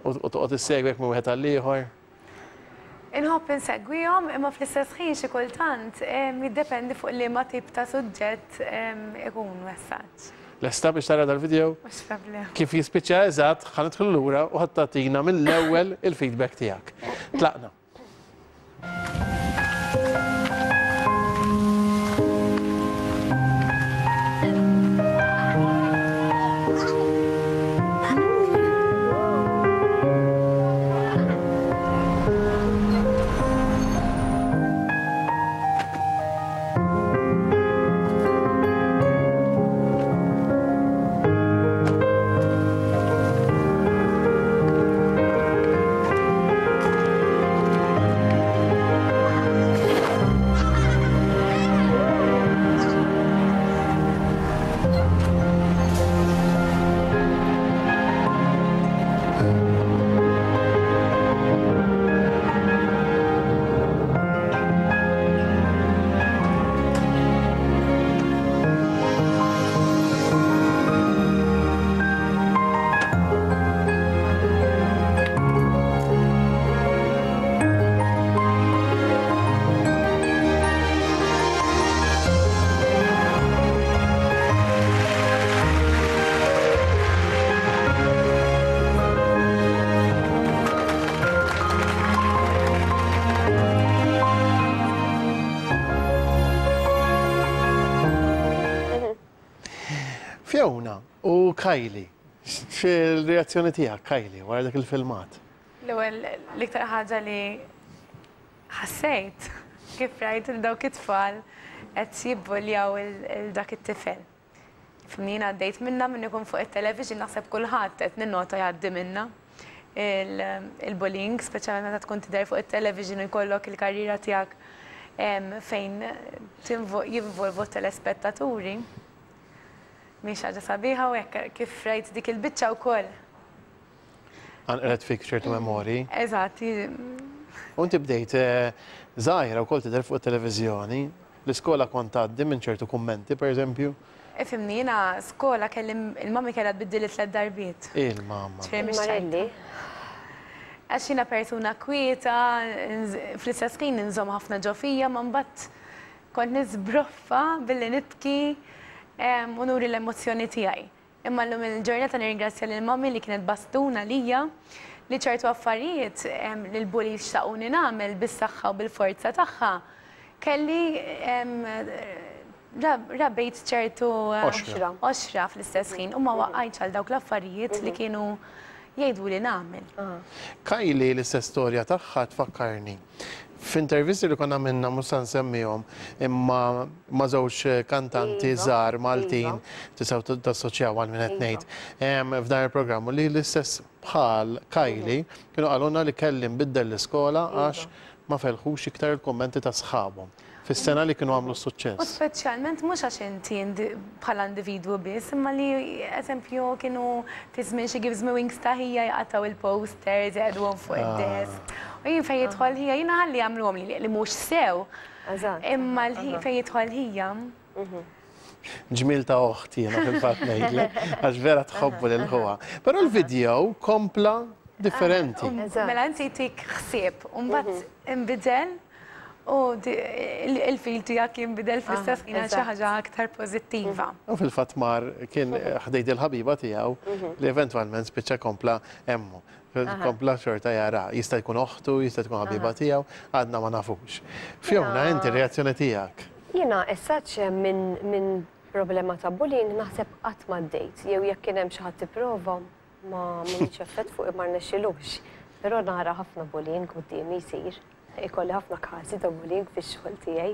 u toqgħod issegwek minn wieħed għal ieħor?
Inħobb insegwihom, imma fl-istess ħin xi kultant jiddependi fuq liema tip ta' suġġett ikun messaġġ.
Lesta biex tara dal-video?
Mhux problema.
Kif jispiċċa eżatt, ħanidħlu lura u ħadd tagħtina mill-ewwel il-feedback tiegħek. Tlaqna. Fiona u Kylie, x'il-reazzjoni tiegħek Kylie wara dak il-filmat?
L-ewwel l-iktar ħaġa li ħassejt kif rajt il dawk it-tfal qed jibbuljaw il-dak it-tifel. Fimnien għaddejt minna minn ikun fuq it-television naħseb kulħadd qed ninnota jgħaddi minna. Il-bullying, speċjalment meta tkun tidher fuq it-television u jkollok il-karriera tiegħek fejn jinvolvu telespettaturi. Mhix ħaġa sabiħa u hekk kif rajt dik il-biċċa wkoll.
Għanqret fik ċertu memori.
Eżatt.
U inti bdejt żgħira wkoll tidher fuq it-televiżjoni, l-iskola kont tgħaddi minn ċertu kummenti pereżempju?
Ifimni jiena skola kelli il-mammi kellha tbiddili tliet darbiet.
Il-mamma.
Marelli.
Għax jiena persuna kwieta, fl-istess ħin inżomm ħafna ġofija, ma mbagħad kont nisbroffa billi nibki u nuri l-emozjoni tiegħi. Imma llum il-ġurnata nirringrazzja lill mammi li kienet bastuna lija li ċertu affarijiet li l-bulli xtaquni nagħmel bis-saħħa u bil-forza tagħha kelli rabbejt ċertu oxra fl-istess ħin u ma waqgħajtx għal dawk l-affarijiet li kienu jgħidu li nagħmel.
Kylie l-istess storja tagħha tfakkarni. F'intervisti li konna minna mhux se nsemmihom imma ma' żewġ kantanti żgħar Maltin tistgħu tassoċjaw għal min qed ngħid. F'dan il-programm li l-istess bħal Kylie kienu qalulna li kelli nbiddel l-iskola għax ma felħux iktar il-kummenti ta' sħabhom fis-sena li kienu għamlu suċċess.
U speċjalment mhux għax inti bħala individwu biss, imma li eżempju kienu fi żmien xi gives me wings ta' ħija jaqataw il-posters jgħidwhom fuq id-desk. U jien fejn jidħol ħija jiena ħalli jagħmluhom li mhux sew. Imma fejn jidħol ħija.
Ġmil ta' oħti jiena fil-fatt ngħidlek għax vera tħobbu lil ħuha. Però l-video kompla differenti.
Mela inti tik ħsieb u mbagħad inbidel u il-fil tiegħek jinbidel fl-istess kien xi ħaġa aktar pożittiva.
U fil-fatt mar kien ħdejt il-ħabiba tiegħu li eventwalment spiċċa kompla hemmu. Kompla xorta jara, jista' jkun oħtu, jista' tkun ħabiba tiegħu, għadna ma nafux. Fiona, inti reazzjoni tiegħek?
Jiena essaċ minn problema ta' bullying naħseb qatt ma ddejt, jew jekk kien hemm xi ħadd tipprova ma minix effett fuq ma rnexxilux. Però nara ħafna bullying qudiemi jsir. Ikolli ħafna każi ta' bullying fix-xogħol tiegħi.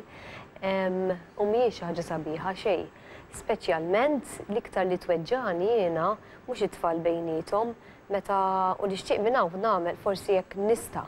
U mhijiex ħaġa sabiħa xejn. Speċjalment l-iktar li tweġġani jiena mhux it-tfal bejniethom meta u nixtieq minn hawn nagħmel forsi jekk nista'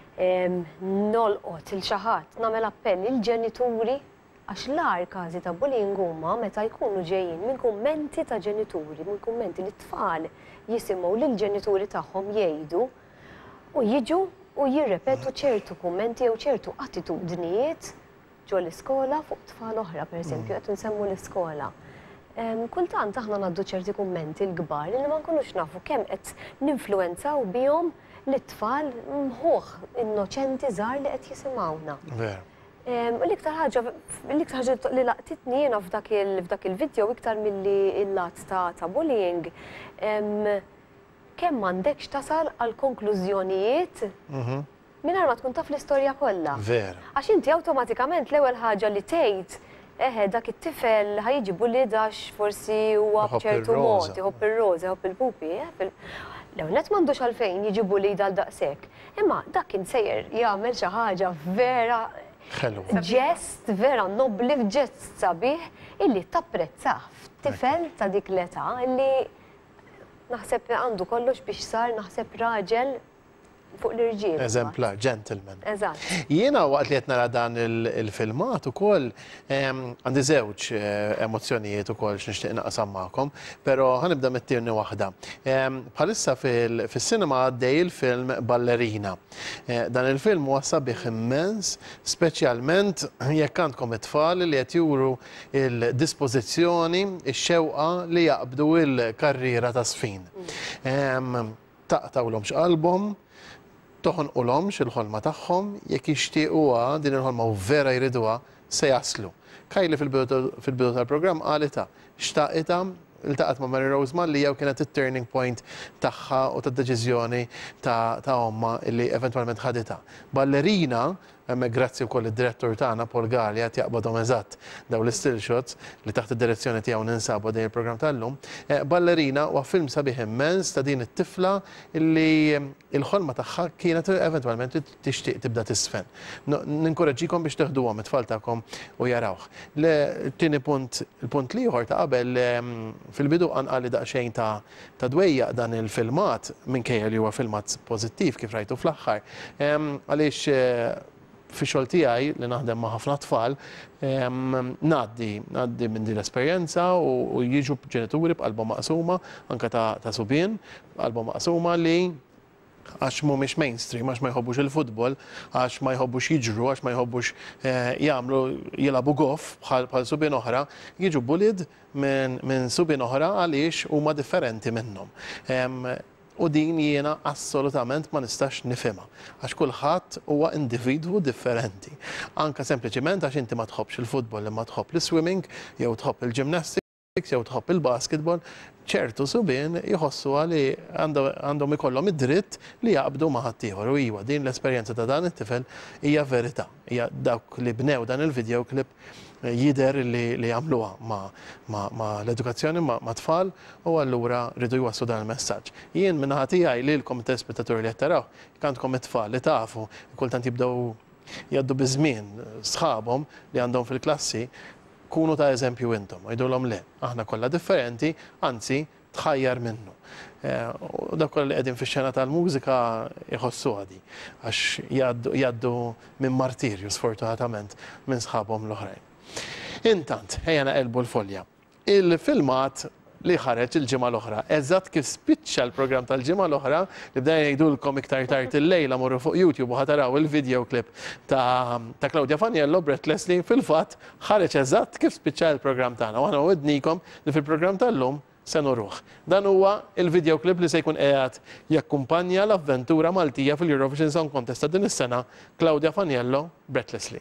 nolqot il xi ħadd nagħmel appell lill-ġenituri għax l-ar każi ta' bullying huma meta jkunu ġejjin minn kummenti ta' ġenituri, minn kummenti li t-tfal jisimgħu lill-ġenituri tagħhom jgħidu u jiġu u jirrepetu ċertu kummenti jew ċertu attitudnijiet ġo l-iskola fuq tfal oħra, pereżempju, qed nsemmu l-iskola. kultant aħna ngħaddu ċerti kummenti l-kbar li ma nkunux nafu kemm qed ninfluwenzaw bihom l-tfal mħuħ innoċenti żgħar li qed jisimgħuna. L-iktar ħaġa l-iktar ħaġa li laqtitni jiena f'dak il-video iktar milli l-lat ta' bullying kemm m'għandekx tasal għal konklużjonijiet mingħajr ma tkun taf l-istorja kollha. Għax inti awtomatikament l-ewwel ħaġa li tgħid eħe dak it-tifel ħajġi bullied għax forsi huwa b'ċertu mod, iħobb ir-roża, iħobb il-pupi. L-ewwel m'għandux għalfejn jiġi bullied għal daqshekk. Imma dak kien sejjer jagħmel xi ħaġa vera ġest, vera nobli, ġest sabiħ illi tapprezzah f'tifel ta' dik l-età illi naħseb għandu kollox biex sar naħseb raġel fuq l-irġiel.
Eżemplar, gentleman.
Eżatt.
Jiena waqt li qed nara dan il-filmat ukoll għandi żewġ emozzjonijiet ukoll x'nixtieq naqsam magħkom, però ħanibda mit-tieni waħda. Bħalissa fis-sinema għaddej il-film Ballerina. Dan il-film huwa sabiħ immens, speċjalment jekk għandkom it-tfal li qed juru il-dispożizzjoni, ix-xewqa li jaqbdu il-karriera ta' sfin. Taqtawlhom x'qalbhom, toħonqulhomx il-ħolma tagħhom, jekk jixtiequha din il-ħolma u vera jriduha se jaslu. Kajli fil-bidu tal-programm qalita xtaqitha iltaqat ma' Mary Rose Malli jew kienet it-turning point tagħha u tad-deċiżjoni ta' omma li eventwalment ħaditha. Ballerina, grazzi wkoll id-direttur tagħna Paul Gallia jaqbadhom eżatt daw l-still shots li taħt id-direzzjoni tiegħu ninsabu din il-programm tal-lum. Ballerina huwa film sabiħ immens ta' din it-tifla illi il-ħolma tagħha kienet eventwalment tixtieq tibda tisfen. Ninkoraġġikom biex teħduhom it-tfal tagħkom u jarawh. Tieni punt, il-punt liħor ta' qabel fil-bidu qanqali daqsxejn ta' dwejjaq dan il-filmat minkejja li huwa filmat pożittiv kif rajtu fl-aħħar. Għaliex fi xogħol tiegħi li naħdem ma' ħafna tfal ngħaddi ngħaddi minn din l-esperjenza u jiġu ġenituri b'qalbhom maqsuma anke ta' subien, b'qalbhom maqsuma li għax mhumiex mainstream, għax ma jħobbux il-futbol, għax ma jħobbux jiġru, għax ma jħobbux jagħmlu jilagħbu golf bħal subien oħra, jiġu bullied minn subien oħra għaliex huma differenti minnhom. U din jiena assolutament ma nistax nifhimha għax kulħadd huwa individwu differenti. Anke sempliċement għax inti ma tħobbx il-futbol imma tħobb l-swimming jew tħobb il-gymnastics jew tħobb il-basketball, ċertu subien jħossu li għandhom ikollhom id-dritt li jaqbdu ma' ħaddieħor. U iwa din l-esperjenza ta' dan it-tifel hija verità. Hija dawk li bnew dan il-video clip jider li jagħmluha ma' l-edukazzjoni ma' tfal u allura rridu jwasslu dan il-messaġġ. Jien minn ħadd tiegħi lilkom it-telespettaturi li qed taraw, għandkom it-tfal li tafu kultant jibdew jgħaddu biżmien sħabhom li għandhom fil-klassi, kunu ta' eżempju intom, għajdulhom le, aħna kollha differenti, anzi tħajjar minnu. U dak kollha li qegħdin fix-xena tal-mużika jħossu għadi, għax jgħaddu minn martirju sfortunatament minn sħabhom l-oħrajn. Intant, ejja naqelbu l-folja. Il-filmat li ħareġ il-ġimgħa l-oħra, eżatt kif spiċċa l-programm tal-ġimgħa l-oħra li bdejna jgħidulkom iktar tard il-lejla morru fuq YouTube u ħataraw il-video clip ta' Claudia Faniello, Brett Leslie, fil-fatt ħareġ eżatt kif spiċċa l-programm tagħna. U aħna wednikom li fil-programm tal-lum se nurruh. Dan huwa il-video clip li se jkun qiegħed jakkumpanja l-avventura Maltija fil-Eurovision Song Contest ta' din is-sena, Claudia Faniello, Brett Leslie.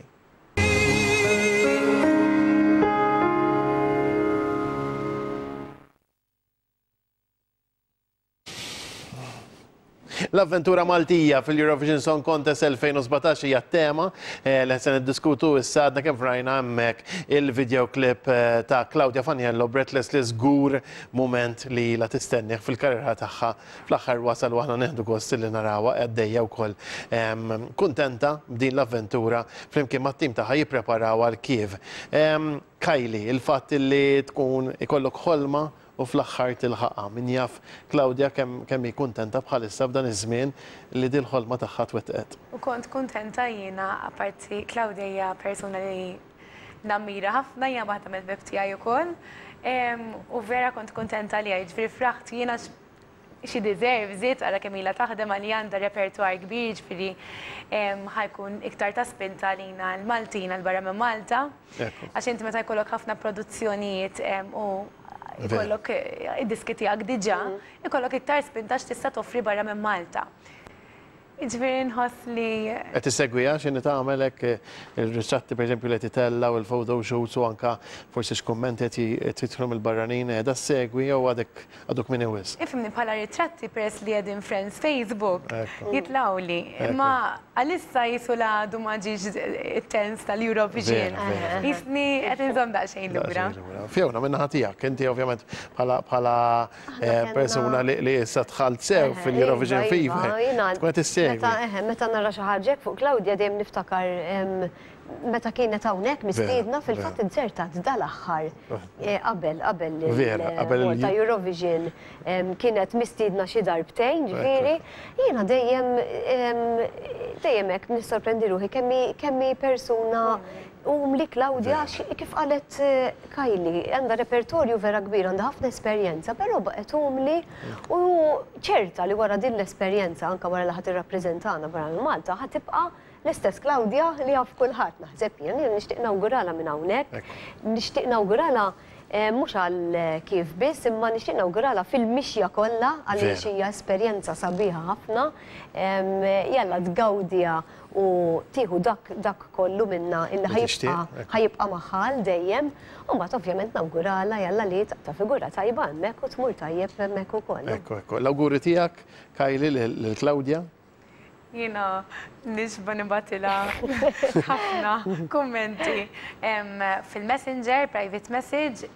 L-avventura Maltija fil-Eurovision Song Contest elfejn u sbatax hija tema li se niddiskutu issa għadna kif rajna hemmhekk il-video clip ta' Claudia Faniello, Brett Leslie żgur mument li la tistenneħ fil-karriera tagħha fl-aħħar wasal u aħna neħdu gost li narawha għaddejja wkoll kuntenta b'din l-avventura flimkien mat-tim tagħha jippreparaw għal Kiev. Kylie, il-fatt li tkun ikollok ħolma u fl-aħħar tilħaqha. Min jaf Claudia kemm hi kuntenta bħalissa f'dan iż-żmien li din ħolma tagħha twettqet.
U kont kuntenta jiena apparti Claudia hija persuna li nammira ħafna, hija waħda mill-bib tiegħi wkoll. U vera kont kuntenta li ġifieri fraħt jiena xi deserve żied ara kemm ilha taħdem għalli għandha repertwar kbir ġifieri ħajkun iktar ta' spinta lina l-Maltin għal barra minn Malta. Għax inti meta jkollok ħafna produzzjonijiet u ikollok id-diski tiegħek diġà, ikollok iktar spintax tista' toffri barra minn Malta. Ġifieri nħoss li
Qed issegwiha x'inhi tagħmel hekk ir-ritratti pereżempju li titella u l-photoshoots u anke forsi x'kummenti qed tidħlu mill-barranin qiegħda ssegwi jew għadek għaduk min iwis.
Ifhimni bħala ritratti peress li qegħdin friends Facebook jitlgħu li, imma għalissa jisu għadu ma ġiex it-tens tal-Eurovision. Jisni qed inżomm daqsxejn lura.
Fjewna min-naħa tiegħek, inti ovvjament bħala persuna li issa dħalt sew fil-Eurovision Fever.
Meta nara xi ħaġa fuq Claudia dejjem niftakar meta kienet hawnhekk mistiedna fil-fatt insertat dal-aħħar qabel qabel ta' Eurovision kienet mistiedna xi darbtejn, ġifieri jiena dejjem dejjem hekk nissorprendi ruħi kemm persuna Um li Claudia, kif qalet Kylie, għandha repertorju vera kbir, għandha ħafna esperjenza, però baqgħet umli u ċerta li wara din l-esperjenza anke wara li ħadd irrappreżentana barra minn Malta ħadd tibqa' l-istess Claudia li jaf kulħadd naħseb jien nixtieq nawgurala minn hawnhekk, nixtieq nawgurala mhux għal kif biss, imma nixtieq nawgurala fil-mixja kollha għaliex hija esperjenza sabiħa ħafna, jalla tgawdija u tieħu dak kollu minna illi ħajibqa' magħha dejjem, u mbagħad ovvjament nawgurala jalla li ta' figura tajba hemmhekk u tmur tajjeb hemmhekk ukoll.
Ekku, ekku. L-awguri tiegħek, Kylie, lil Claudia?
Jiena nixba nibatilha ħafna kummenti fil-Messenger, private message,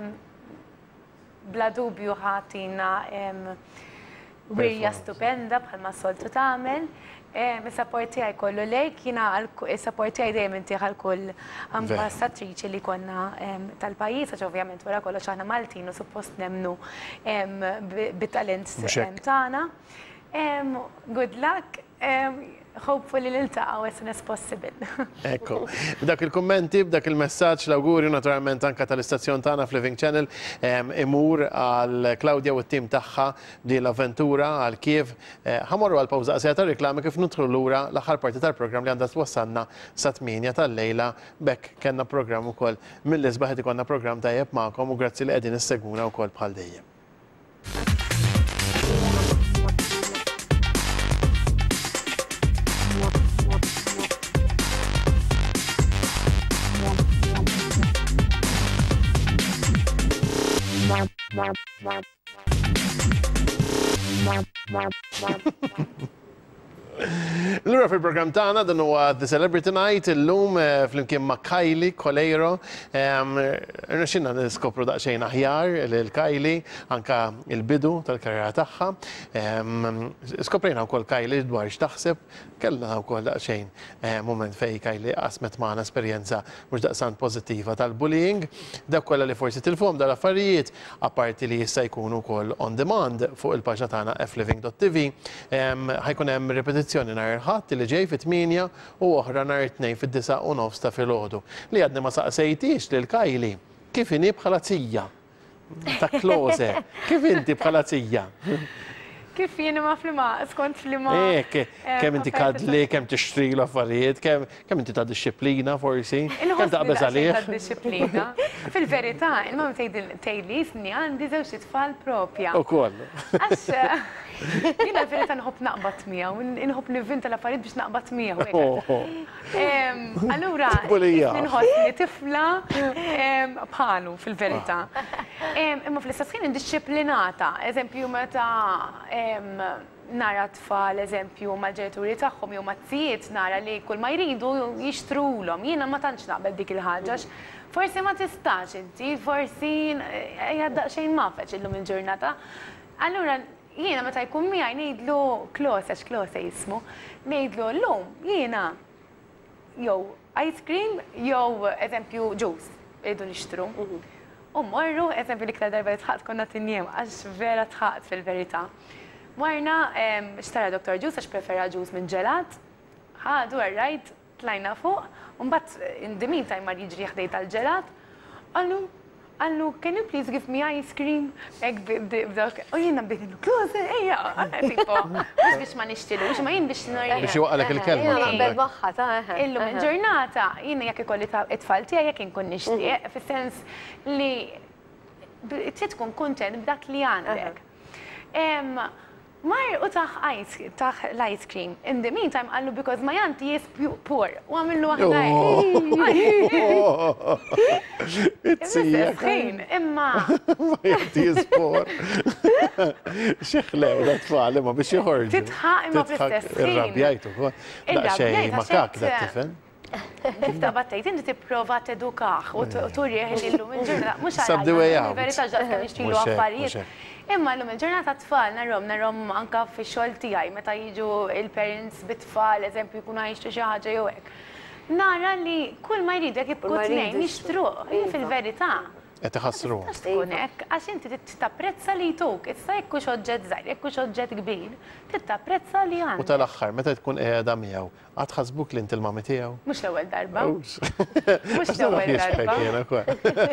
bla dubju ħatina wirja stupenda bħalma s-soltu tagħmel. Is-support tiegħi kollu lejk, jiena is-support tiegħi dejjem intieħ għal kull ambassatriċi li konna tal-pajjiż, għax ovvjament wara kollox aħna Maltin u suppost nemmnu bit-talent tagħna. Good luck. Hopefully l-iltaqgħu as soon as possible.
Ekku. B'dak il-kummenti, b'dak il-messaġġ l-awguri naturalment anke tal-istazzjon tagħna f'Living Channel imur għal Claudia u t-tim tagħha di l-avventura għal Kiev. Ħamorru għal pawża qasira ta' riklami kif nidħlu lura l-aħħar parti tal-programm li għandha twassalna sa tminja tal-lejla. Bekk kellna programm ukoll mill-isbaħ qed ikollna programm tajjeb magħkom u grazzi li qegħdin issegwuna wkoll bħal dejjem. L-ura fil-program tagħna dan huwa The Celebrity Night illum flimkien ma' Kylie Colero. Irnexxinna niskopru daqsxejn aħjar lil Kylie anke il-bidu tal-karriera tagħha. Skoprejna wkoll Kylie dwar x'taħseb, kellna wkoll daqsxejn mument fejn Kylie qasmet magħna esperjenza mhux daqsant pożittiva tal-bullying. Dak kollha li forsi tilfhom dal-affarijiet apparti li jista' jkunu wkoll on demand fuq il-paġna tagħna f living dot t v. Ħajkun hemm repetizzjoni nhar il-ħadd li ġej fit-tminja u oħra nhar it-tnejn fid-disa' u nofs ta' filgħodu. Li għadni ma saqsejtix lil Kylie kif inhi bħala tzija ta' klose, kif inti bħala tzija?
Kif jiena ma flima, skont flima.
Eh, kemm inti kadli, kemm tixtri l-affarijiet, kemm inti ta' disċiplina forsi, kemm taqbeż għalih.
Disċiplina. Fil-verità, il-mam tgħidli jisni għandi żewġ tfal propja.
Ukoll.
Għax jiena l-verità nħobb naqbad miegħu, nħobb nivvinta l-affarijiet biex naqbad miegħu. Allura, nħossni tifla bħalu fil-verità. Imma fl-istess ħin indisċiplinata, eżempju meta nara tfal, eżempju, mal-ġenituri tagħhom jew mat-tzijiet nara li kull ma jridu jixtrulhom. Jiena ma tantx naqbel dik il-ħaġa. Forsi ma tistax inti, forsi hija daqsxejn mafeċ illum il-ġurnata. Allura jiena meta jkun miegħi ngħidlu Klose, x'Klose jismu, ngħidlu llum jiena jew ice cream jew eżempju juice irridu nixtru. U morru, eżempju li ktar darba li tħaqt konna tinjem, għax vera tħaqt fil-verità. Marna, xtara doktor Juice, għax prefera juice minn ġelat, ħadu għarrajt, tlajna fuq, un bat in the meantime mar jiġri ħdej tal-ġelat, għallu, għallu, can you please give me ice cream? Ek b'dawk, u jina bidinu, Klose, eja, tipo, biex biex ma nishtilu, biex ma jien biex norja.
Biex juqalek il-kelma.
Jina naqbel maħħa, ta'
Illum il-ġurnata, jina jek ikolli ta' it-tfal tija jek inkun nishtiq, fil-sens li trid tkun kuntent b'dak li għandek. Mar u taħ ice, taħ l-ice cream. In the meantime, għallu because my auntie is poor. U għamillu għahna. It's-sijak. Imma.
My auntie is poor. Xieħlew da tfal, imma biex jħorġu.
Titħaq imma fl-istess ħin.
Irrabjajtu. Daqxej makak da tifel.
Kif ta' battajt, inti tipprova t-edukax u turieħ l-lum il-ġurnata. Mux
Sabdi way out.
Verita ġaqqa nixtilu affarijiet. Imma l-lum il-ġurnata tfal, narrom, narrom anka fi xol tijaj, meta jiġu il-parents bit-tfal, eżempju, jkunu għajxtu xaħġa jew hekk. Nara li kull ma jridek jibku t-nejn nixtru, fil-verità.
Qed iħassru.
Tkun hekk, għax inti tapprezza li jtuk, issa jekk hux oġġett żgħir, jekk hux oġġett kbir, tapprezza li għandek.
U tal-aħħar, meta tkun qiegħda miegħu, għad ħasbuk li inti l-mami tiegħu?
Mhux l-ewwel darba. Mhux l-ewwel darba.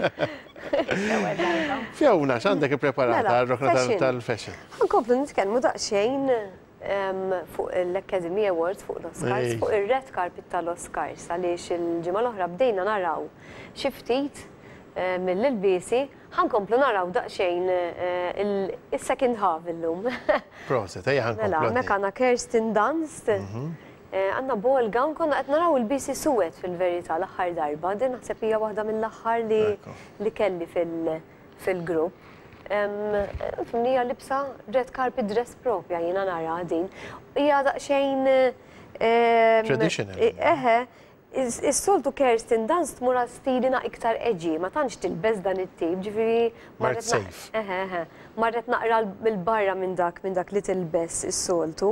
Fjawna, x'għandek ippreparata għal-rokna tal-fashion?
Nkomplu nitkellmu daqsxejn fuq l-Academy Awards, fuq l-Oscars, fuq ir-red carpet tal-Oscars, għaliex il-ġimgħa l-oħra bdejna naraw xi ftit mill-ilbiesi, ħankomplu naraw daqsxejn il-second half illum.
Proset, ejja ħankomplu.
Mela, mek għandna Kirsten Dunst, għandna ball gown, konna qed naraw il-biesi suwed fil-verità l-aħħar darba, din naħseb hija waħda mill-aħħar li kelli fil-grupp. Hija libsa red carpet dress propja jiena nara din. Hija daqsxejn
traditional.
Eħe, is-soltu Kirsten Dunst tmur stilina iktar eġi, ma tantx tilbeż dan it-tip, ġifieri
Mart safe.
Eħe, eħe. Marret naqra mill-barra minn dak minn dak li tilbes is-soltu.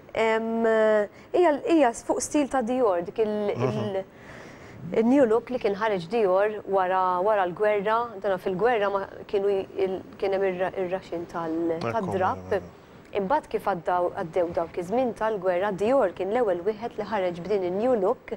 Hija fuq stil ta' Dior, dik il-new look li kien ħareġ Dior wara l-gwerra, dana fil-gwerra kien hemm ir-raxin tad-drab. Imbagħad kif għaddew dawk iż-żmien tal-gwerra, Dior kien l-ewwel wieħed li ħareġ b'din in-new look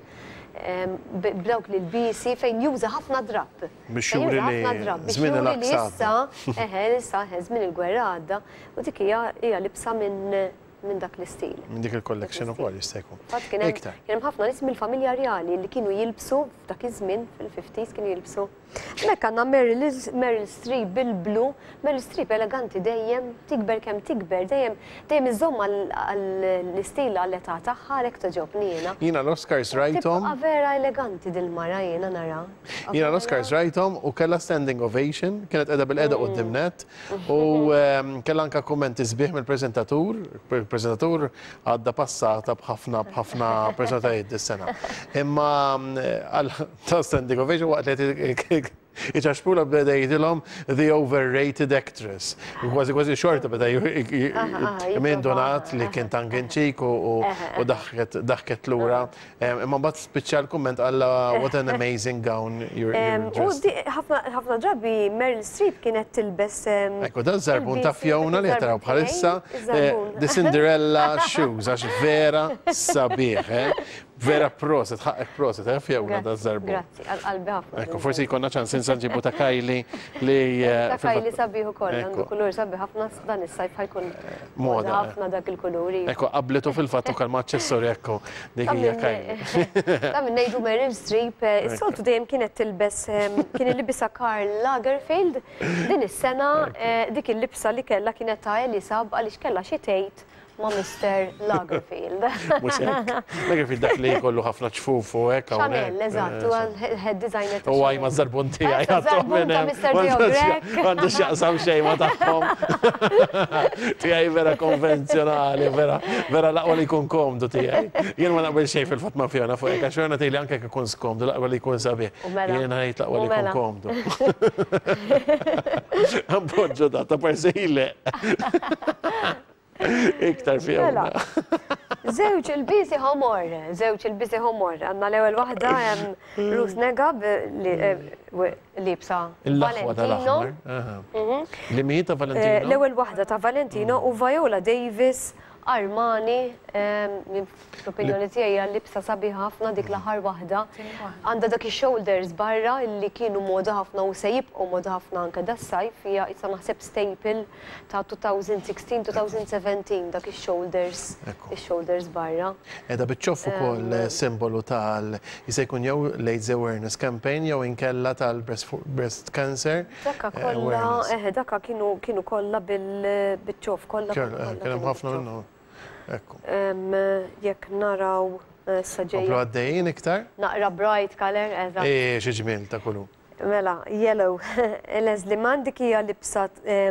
b'dawk li l-bisi fejn juża ħafna drab.
Biex juri li żmien il-aqsata.
Eħe, issa żmien il-gwerra għadda u dik hija libsa minn minn dak l-istil.
Minn dik il-collection ukoll jista' jkun.
Kien hemm ħafna nies mill-familja reali li kienu jilbsu f'dak iż-żmien fil-fifties kienu jilbsu. Hemmhekk għandna Meryl Streep bil-blu, Meryl Streep eleganti dejjem tikber kemm tikber, dejjem dejjem iżomm l-istil għall-età tagħha għalhekk toġobni jiena.
Jiena l-Oscars rajthom.
Tibqa' vera eleganti dil-mara jiena nara.
Jiena l-Oscars rajthom u kellha standing ovation, kienet qiegħda bil-qiegħda quddiem net u kellha anke kummenti sbieħ mill-preżentatur, il-preżentatur għadda passata b'ħafna b'ħafna preżentajiet dis-sena. Imma għal ta' standing ovation waqt li iċaxpula b'da jidilhom the overrated actress. Kważi kważi xorta beda minn donat li kien tangenċik u daħket lura. Imma mbagħad spiċċa l-kumment għalla what an amazing gown you're dressed.
Ħafna drabi Meryl Streep kienet tilbes.
Ekku, da żarbun ta' Fjona li jataraw bħalissa the Cinderella shoes, għax vera sabiħ. Vera proset, ħaqek proset, eh, Fjona da żarbun.
Grazzi, għal-qalbi ħafna.
Ekku, forsi jkollna ċans insa nġibu ta' Kylie li.
Ta' Kylie sabiħ ukoll, għandu kulur sabiħ ħafna dan is-sajf ħajkun moda ħafna dak il-kuluri.
Ekku, qablitu fil-fatt ukoll ma' aċċessorji ekku dik hija Kylie.
Ta' minn ngħidu Meryl Streep, is-soltu dejjem kienet tilbes kien il-libisa Karl Lagerfeld. Din is-sena dik il-libsa li kellha kienet ta' Elisab għaliex kellha xi tgħid ma' Mister Lagerfeld.
Mhux hekk. Lagerfeld dak li jkollu ħafna ċfufu hekk hawnhekk.
Chanel, eżatt, huwa head designer ta'
U għaj ma' żarbun tiegħi
żarbun ta' Mister Biogrek.
M'għandux x'jaqsam xejn ma' tagħhom. Tiegħi vera konvenzjonali, vera vera laqwa li jkun komdu tiegħi. Jien ma naqbel xejn fil-fatt ma' Fjona fuq hekk għax Fjona tgħidli anke jekk ikun skomdu laqwa li jkun sabiħ. Jien ngħid laqwa li jkun komdu. Ampoġġu da ta' parsejle. Iktar Fjona.
Zewċ il-bisi homor, zewċ il-bisi homor. Għanna l-ewel wahda Ruth Negab li bsa Valentino.
Li mi ta' Valentino?
L-ewel wahda ta' Valentino u Viola Davis Armani, l-opinjoni tiegħi hija libsa sabiħa ħafna dik l-aħħar waħda. Għandha dak ix-shoulders barra li kienu moda ħafna u se jibqgħu moda ħafna anke das-sajf hija issa naħseb staple ta' two thousand sixteen two thousand seventeen dak ix-shoulders ix-shoulders barra.
Edha biċċoff ukoll simbolu tal jista' jkun jew AIDS awareness campaign jew inkella tal-breast cancer.
Dakka kollha eħe dakka kienu kienu kollha bil-biċċoff kollha.
Kien hemm ħafna minnhom. Ekku.
Jekk naraw saġej.
Komplu għaddejjin iktar?
Naqra bright color, eżatt.
Eh, xi ġmiel ta' kullu.
Mela, yellow. Leslie Mann dik hija libsa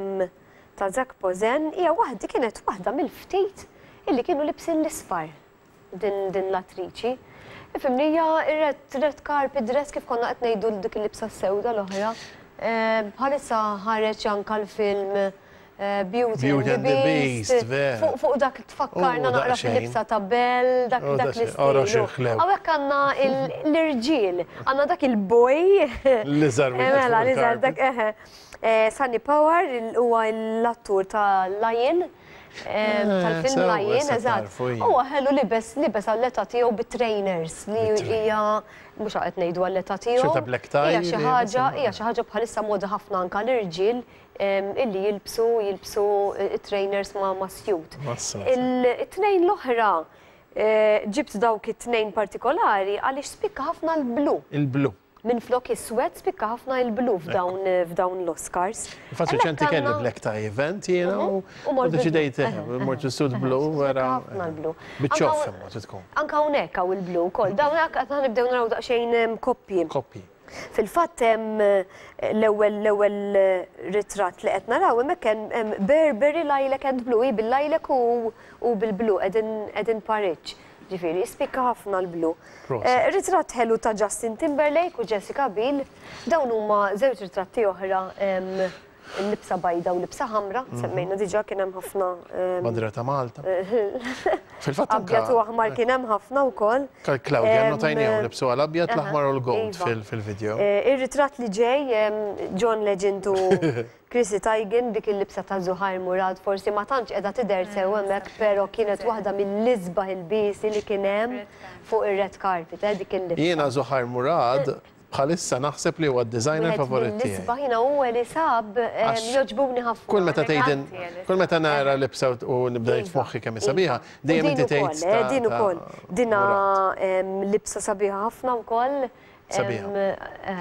ta' Zac Posen hija waħda kienet waħda mill-ftit illi kienu libsin l-isfar din din l-attriċi. Ifimni hija red carpet dress kif konna qed ngħidu dik il-libsa sewda l-oħra. Bħalissa ħareġ anke l-film Beauty and the Beast, fuq dak tfakkarna naqra fil-libsa ta' Bell, dak dak l-istilu. Għawek għanna l-irġiel, għanna dak il-boj.
L-izar.
Mela, l-izar, dak eħe. Sunny Power huwa l-attur ta' Lion, tal-film Lion, eżatt. Huwa ħellu libes libes għall-leta tiegħu bit-trainers li hija mhux qed ngħidu għall-leta tiegħu.
Xi ta' black tie.
Hija xi ħaġa, hija xi ħaġa bħalissa moda ħafna anke l-irġiel illi jilbsu jilbsu trainers ma' ma' suit. Il-tnejn l-oħra ġibt dawk it-tnejn partikolari għaliex spikka ħafna l-blu.
Il-blu.
Minn flok is-swed spikka ħafna l-blu f'dawn l-Oscars.
Infatti ċenti kelli black tie event jiena u deċidejt mortu sud blu wara.
Ħafna l-blu.
Biċċoff imma tkun.
Anke hawnhekk hawn il-blu wkoll. Dawn hekk qed nibdew naraw daqsxejn koppji.
Koppji.
Fil-fatt hemm l-ewwel l-ewwel ritratt li qed naraw hemmhekk hemm Burberry lilac and blue bil-lilac u bil-blu qegħdin Pariġġ. Ġifieri spikka ħafna l-blu. Ritratt ħelu ta' Justin Timberlake u Jessica Biel. Dawn huma żewġ ritratti oħra l-libsa bajda u libsa ħamra, semmejna diġà kien hemm ħafna.
Bandira ta' Malta. Fil-fatt
abjad u aħmar kien hemm ħafna wkoll.
Claudia notajnejhom libsu għal abjad l-aħmar u l-gold fil-video.
Ir-ritratt li ġej John Legend u Chrissy Teigen dik il-libsa ta' Zuhair Murad forsi ma tantx qiegħda tidher sew hemmhekk, però kienet waħda mill-isbaħ il-biesi li kien hemm fuq ir-red carpet, dik il-libsa.
Jiena Zuhair Murad bħalissa naħseb li huwa d-designer favorit tiegħi.
L-isbaħ jiena huwa li sab joġbuni ħafna.
Kull meta tgħidin, kull meta nara libsa u nibda f'moħħi kemm sabiħa, dejjem inti tgħid.
Din ukoll. Dina libsa sabiħa ħafna wkoll.
Sabiħa.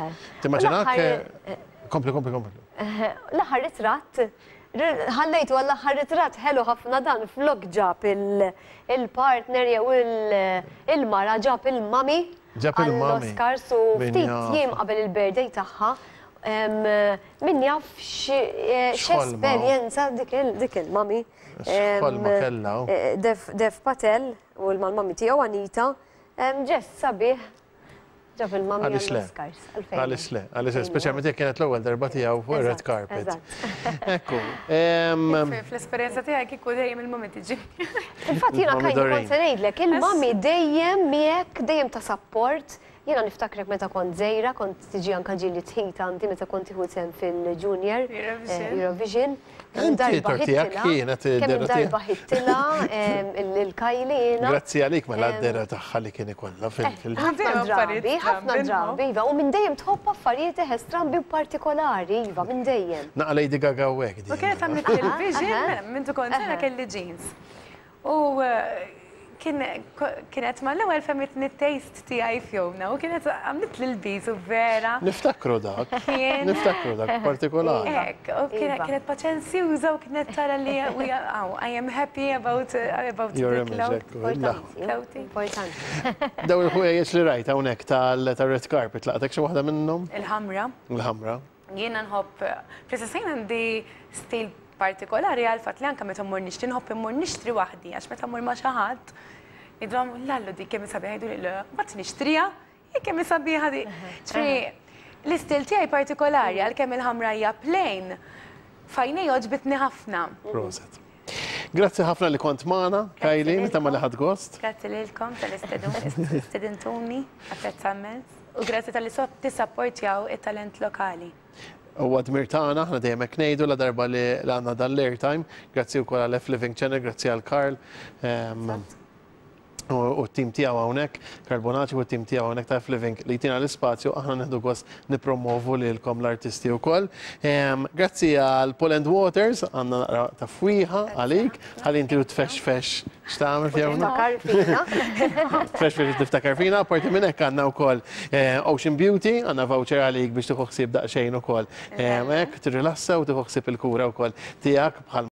Timmaġinak kompli, kompli, kompli.
L-aħħar ritratt, ħallejtu għall-aħħar ritratt ħelu ħafna dan flok ġab il-partner jew il-mara ġab il-mami għall-Oscars u ftit jiem qabel il-birthday tagħha. Min jaf x'esperjenza dik il-mami.
X'ħolma kellha.
Dev Patel u l-mami tiegħu Anita ġess sabiħ. Ġab il-mami għall-Oscars.
Għalix le, għalix le, speċjalment jekk kienet l-ewwel darba tiegħu fuq ir-red carpet. Ekku.
Fl-esperjenza tiegħek kieku dejjem il-mami tiġi.
Infatti jiena kont se ngħidlek, il-mami dejjem miegħek dejjem ta' support. Jiena niftakrek meta kont żgħira, kont tiġi anke ġieli tħid għandi meta kont tieħu sehem fil-Junior Eurovision.
Darba ħittilha,
kemm darba ħittilha il-Kajlina.
Grazzi għalik mela d-dera tagħha li kien ikollha fil-
ħafna drabi, ħafna drabi, iva, u minn dejjem tħobb affarijiet strambi partikolari, iva, minn dejjem.
Naqa Lady Gaga u hekk.
U kienet għamlet il-vision, minn tu kont sena kelli jeans. U kienet ma l-ewwel femmit nit-taste tiegħi fjowna u kienet għamlet l-bis u vera.
Niftakru dak. Niftakru dak partikolari.
Ek, u kienet paċenzjuża u kienet tara li I am happy about
Your image. Daw il-ħujjeġ li rajt hawnhekk tal-red carpet laqtek xi waħda minnhom?
Il-ħamra.
Il-ħamra.
Jiena nħobb, fl-istess għandi stil partikolari għal-fat li anka meta mmur nixtri nħobb immur nixtri waħdi għax meta mmur ma' xi ħadd jidhom lallu dik kemm sabiħa jgħidu li mbagħad nixtriha jekk kemm sabiħa di. Ġifieri l-istil tiegħi partikolari għalkemm il-ħamra hija plain fajnej oġbitni ħafna.
Proset. Grazzi ħafna li kont magħna, Kajli, meta ma liħad gost.
Grazzi lilkom tal-istedintuni, apprezzament. U grazzi tal-li tissapportjaw it-talent lokali.
u għadmir tagħna, aħna dejjem hekk ngħidu la darba li għandna dan l-airtime, grazzi wkoll għal F Living Channel, grazzi għal Karl. U t-tim tiegħu hawnhekk, Karl Bonacci u t-tim tiegħu hawnhekk ta' F Living li jtina l-ispazju, aħna neħdu gost nippromovu lilkom l-artisti wkoll. Grazzi għal Poland Waters, għandna naqra ta' fwieħa għalik, ħalli inti tfexfex x'tagħmel fjewna. Tfexfex tiftakar fina, apparti minn hekk għandna wkoll Ocean Beauty, għandna voucher għalik biex tieħu ħsieb daqsxejn ukoll. Hekk tirrilassa u tieħu ħsieb il-kura wkoll tiegħek bħal